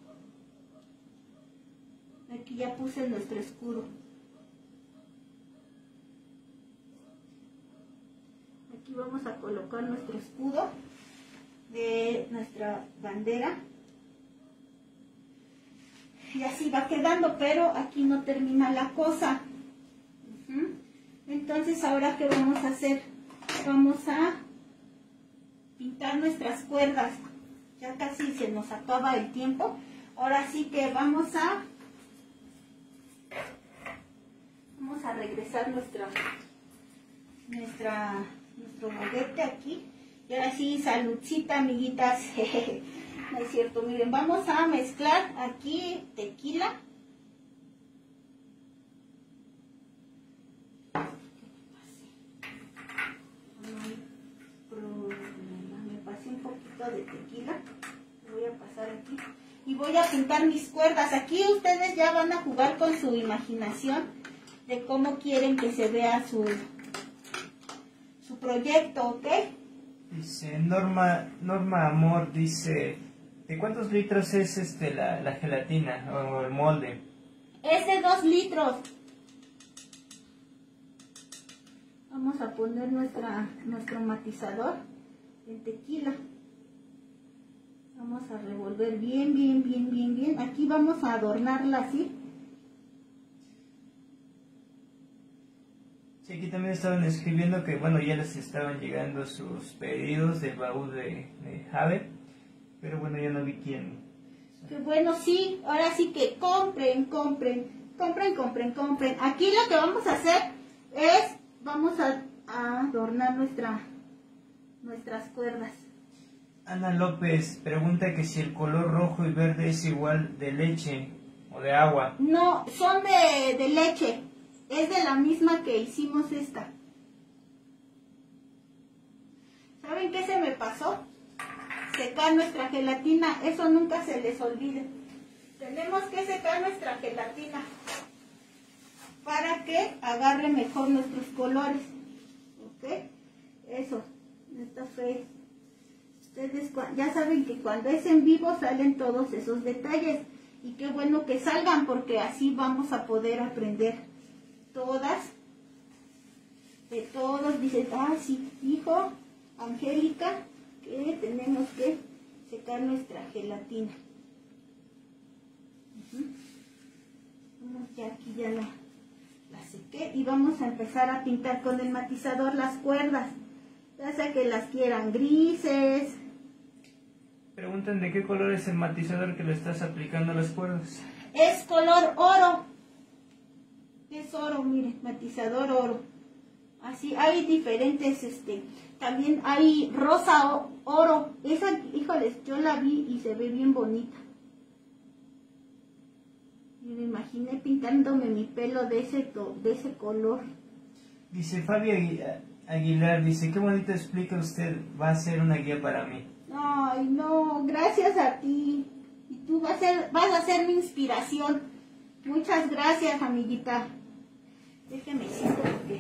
aquí ya puse nuestro escudo. Aquí vamos a colocar nuestro escudo de nuestra bandera. Y así va quedando, pero aquí no termina la cosa. Uh-huh. Entonces, ¿ahora qué vamos a hacer? Vamos a pintar nuestras cuerdas. Ya casi se nos acaba el tiempo. Ahora sí que vamos a vamos a regresar nuestra nuestra nuestro boguete aquí. Y ahora sí, saludcita, amiguitas. No es cierto, miren, vamos a mezclar aquí tequila. Me pasé un poquito de tequila. Voy a pasar aquí. Y voy a pintar mis cuerdas. Aquí ustedes ya van a jugar con su imaginación de cómo quieren que se vea su, su proyecto, ¿ok? Dice Norma, Norma Amor, dice, ¿de cuántos litros es este la, la gelatina o el molde? Es de dos litros. Vamos a poner nuestra, nuestro matizador en tequila. Vamos a revolver bien, bien, bien, bien, bien. Aquí vamos a adornarla así. Sí, aquí también estaban escribiendo que, bueno, ya les estaban llegando sus pedidos del baúl de, de Javier, pero bueno, yo no vi quién. Que bueno, sí, ahora sí que compren, compren, compren, compren, compren. Aquí lo que vamos a hacer es, vamos a, a adornar nuestra, nuestras cuerdas. Ana López pregunta que si el color rojo y verde es igual de leche o de agua. No, son de, de leche. Es de la misma que hicimos esta. ¿Saben qué se me pasó? Secar nuestra gelatina. Eso nunca se les olvide. Tenemos que secar nuestra gelatina para que agarre mejor nuestros colores. eso, esta fe. Ustedes ya saben que cuando es en vivo salen todos esos detalles. Y qué bueno que salgan, porque así vamos a poder aprender todas, de todos. Dicen, ah, sí, dijo Angélica que tenemos que secar nuestra gelatina. Uh-huh. Vamos, ya aquí ya la, la sequé y vamos a empezar a pintar con el matizador las cuerdas, ya sea que las quieran grises. Preguntan de qué color es el matizador que le estás aplicando a las cuerdas. Es color oro. Es oro, mire, matizador oro. Así hay diferentes, este, también hay rosa oro. Esa, híjoles, yo la vi y se ve bien bonita. Y me imaginé pintándome mi pelo de ese, de ese color. Dice Fabi Aguilar, dice, qué bonito explica usted, va a ser una guía para mí. Ay, no, gracias a ti. Y tú vas a ser, vas a ser mi inspiración. Muchas gracias, amiguita. Déjeme siento porque...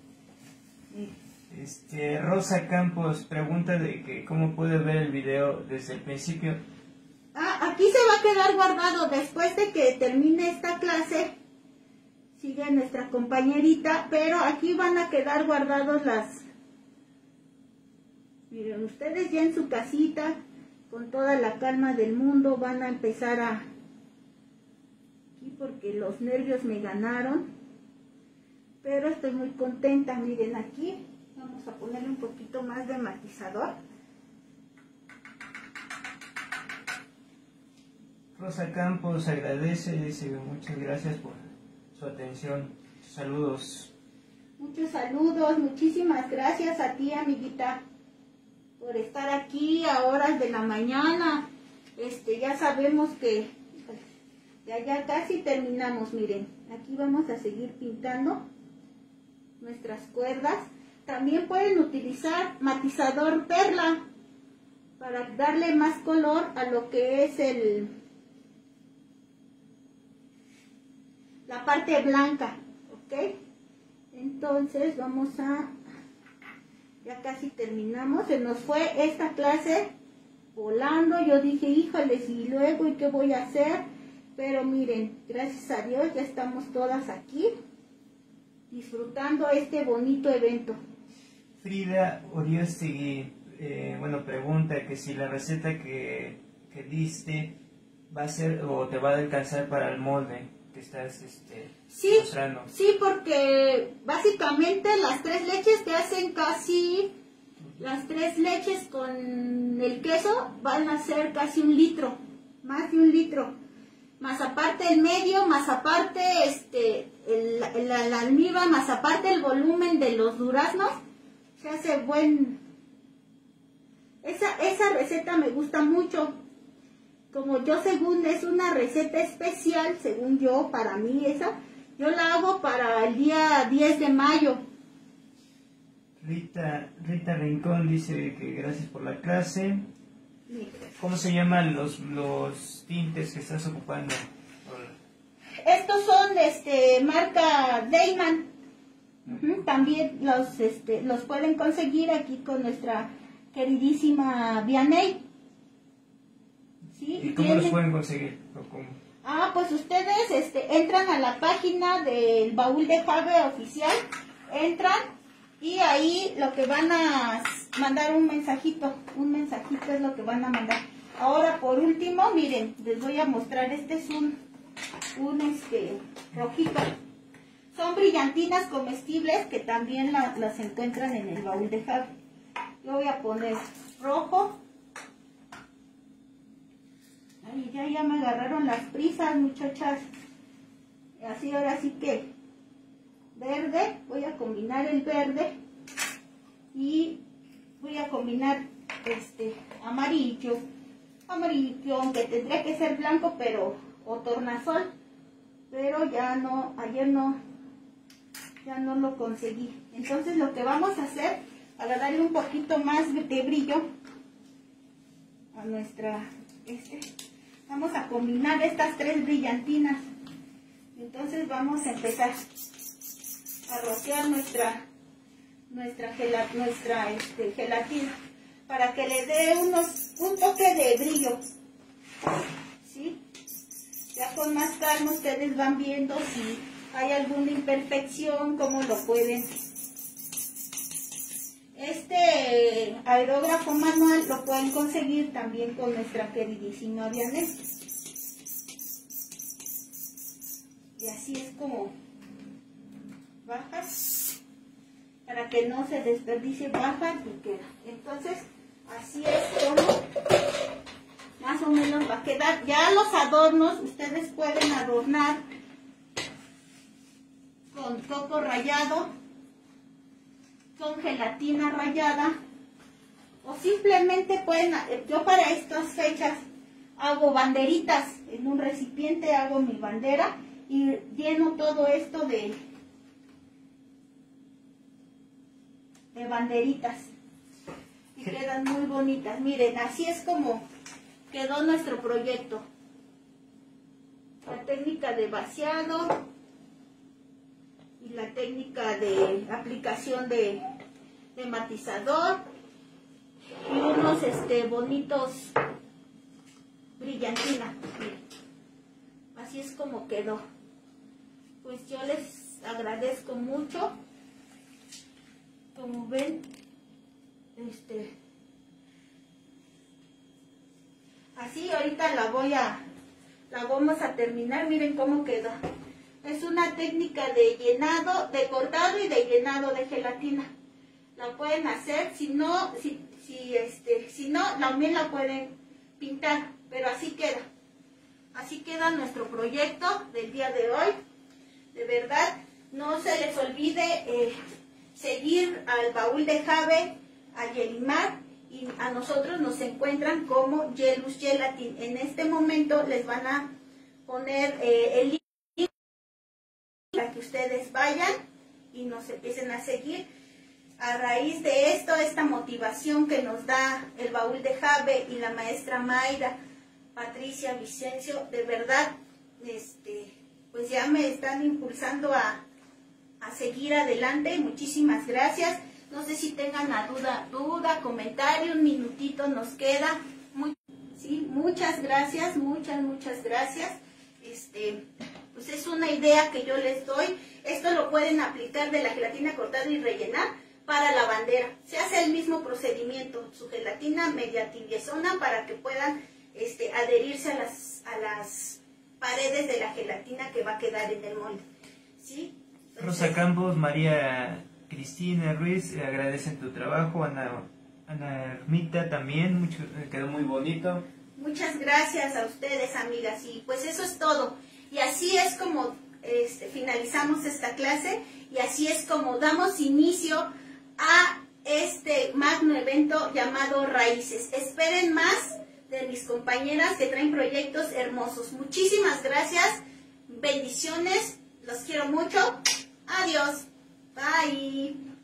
Este, Rosa Campos pregunta de que cómo puede ver el video desde el principio. Ah, aquí se va a quedar guardado después de que termine esta clase. Sigue nuestra compañerita, pero aquí van a quedar guardados las... Miren, ustedes ya en su casita, con toda la calma del mundo, van a empezar a... Aquí porque los nervios me ganaron. Pero estoy muy contenta. Miren aquí, vamos a ponerle un poquito más de matizador. Rosa Campos agradece, dice muchas gracias por su atención. Saludos. Muchos saludos, muchísimas gracias a ti, amiguita, por estar aquí a horas de la mañana. Este, ya sabemos que ya, ya casi terminamos. Miren, aquí vamos a seguir pintando nuestras cuerdas. También pueden utilizar matizador perla para darle más color a lo que es el la parte blanca, ¿ok? Entonces vamos a... Ya casi terminamos, se nos fue esta clase volando. Yo dije, híjoles, y luego, ¿y qué voy a hacer? Pero miren, gracias a Dios ya estamos todas aquí disfrutando este bonito evento. Frida Oriostegui, eh, bueno, pregunta que si la receta que, que diste va a ser o te va a alcanzar para el molde que estás este, sí, mostrando. Sí, porque básicamente las tres leches te hacen casi, las tres leches con el queso van a ser casi un litro, más de un litro, más aparte el medio, más aparte este, el, el, el almíbar, más aparte el volumen de los duraznos, se hace buen... Esa, esa receta me gusta mucho. Como yo según es una receta especial, según yo, para mí esa, yo la hago para el día diez de mayo. Rita, Rita Rincón dice que gracias por la clase. ¿Cómo se llaman los, los tintes que estás ocupando? Estos son de este, marca Deiman. Uh-huh. También los, este, los pueden conseguir aquí con nuestra queridísima Vianey. ¿Sí? ¿Y cómo los pueden conseguir? Ah, pues ustedes este, entran a la página del Baúl de Jave oficial, entran y ahí lo que van a mandar un mensajito, un mensajito es lo que van a mandar. Ahora por último, miren, les voy a mostrar, este es un, un este, rojito. Son brillantinas comestibles que también la, las encuentran en el Baúl de Jave. Yo voy a poner rojo. Ay, ya, ya me agarraron las prisas, muchachas. Así, ahora sí que verde, voy a combinar el verde y voy a combinar este amarillo, amarillo, aunque tendría que ser blanco, pero, o tornasol, pero ya no, ayer no, ya no lo conseguí. Entonces lo que vamos a hacer, para darle un poquito más de brillo a nuestra, este, vamos a combinar estas tres brillantinas. Entonces vamos a empezar a rociar nuestra, nuestra, gela, nuestra este, gelatina, para que le dé unos, un toque de brillo, ¿sí? Ya con más calma ustedes van viendo si hay alguna imperfección, cómo lo pueden. Este aerógrafo manual lo pueden conseguir también con nuestra queridísima Vianey. Y así es como bajas, para que no se desperdicie, bajas y queda. Entonces, así es como más o menos va a quedar. Ya los adornos, ustedes pueden adornar con coco rallado, con gelatina rallada, o simplemente pueden, yo para estas fechas hago banderitas en un recipiente, hago mi bandera y lleno todo esto de, de banderitas y quedan muy bonitas. Miren, así es como quedó nuestro proyecto. La técnica de vaciado y la técnica de aplicación de, de matizador y unos este, bonitos brillantina. Miren, así es como quedó. Pues yo les agradezco mucho. Como ven, este así ahorita la voy a la vamos a terminar. Miren cómo quedó. Es una técnica de llenado, de cortado y de llenado de gelatina. La pueden hacer, si no, si, si este, si no, también la pueden pintar, pero así queda. Así queda nuestro proyecto del día de hoy. De verdad, no se les olvide eh, seguir al Baúl de Jave, a Yelimar, y a nosotros nos encuentran como Yelus Gelatin. En este momento les van a poner eh, el link para que ustedes vayan y nos empiecen a seguir. A raíz de esto, esta motivación que nos da el Baúl de Jave y la maestra Mayra, Patricia, Vicencio, de verdad, este, pues ya me están impulsando a, a seguir adelante. Muchísimas gracias. No sé si tengan una duda, duda, comentario, un minutito nos queda. Muy, sí, muchas gracias, muchas, muchas gracias. Este, pues es una idea que yo les doy. Esto lo pueden aplicar de la gelatina cortada y rellenar para la bandera. Se hace el mismo procedimiento, su gelatina media tibiezona para que puedan este, adherirse a las, a las paredes de la gelatina que va a quedar en el molde. ¿Sí? Entonces, Rosa Campos, María Cristina Ruiz, eh, agradecen tu trabajo. Ana, Ana Ermita también, mucho, eh, quedó muy bonito. Muchas gracias a ustedes, amigas, y pues eso es todo. Y así es como este, finalizamos esta clase, y así es como damos inicio a este magno evento llamado Raíces. Esperen más de mis compañeras que traen proyectos hermosos. Muchísimas gracias, bendiciones, los quiero mucho. Adiós, bye.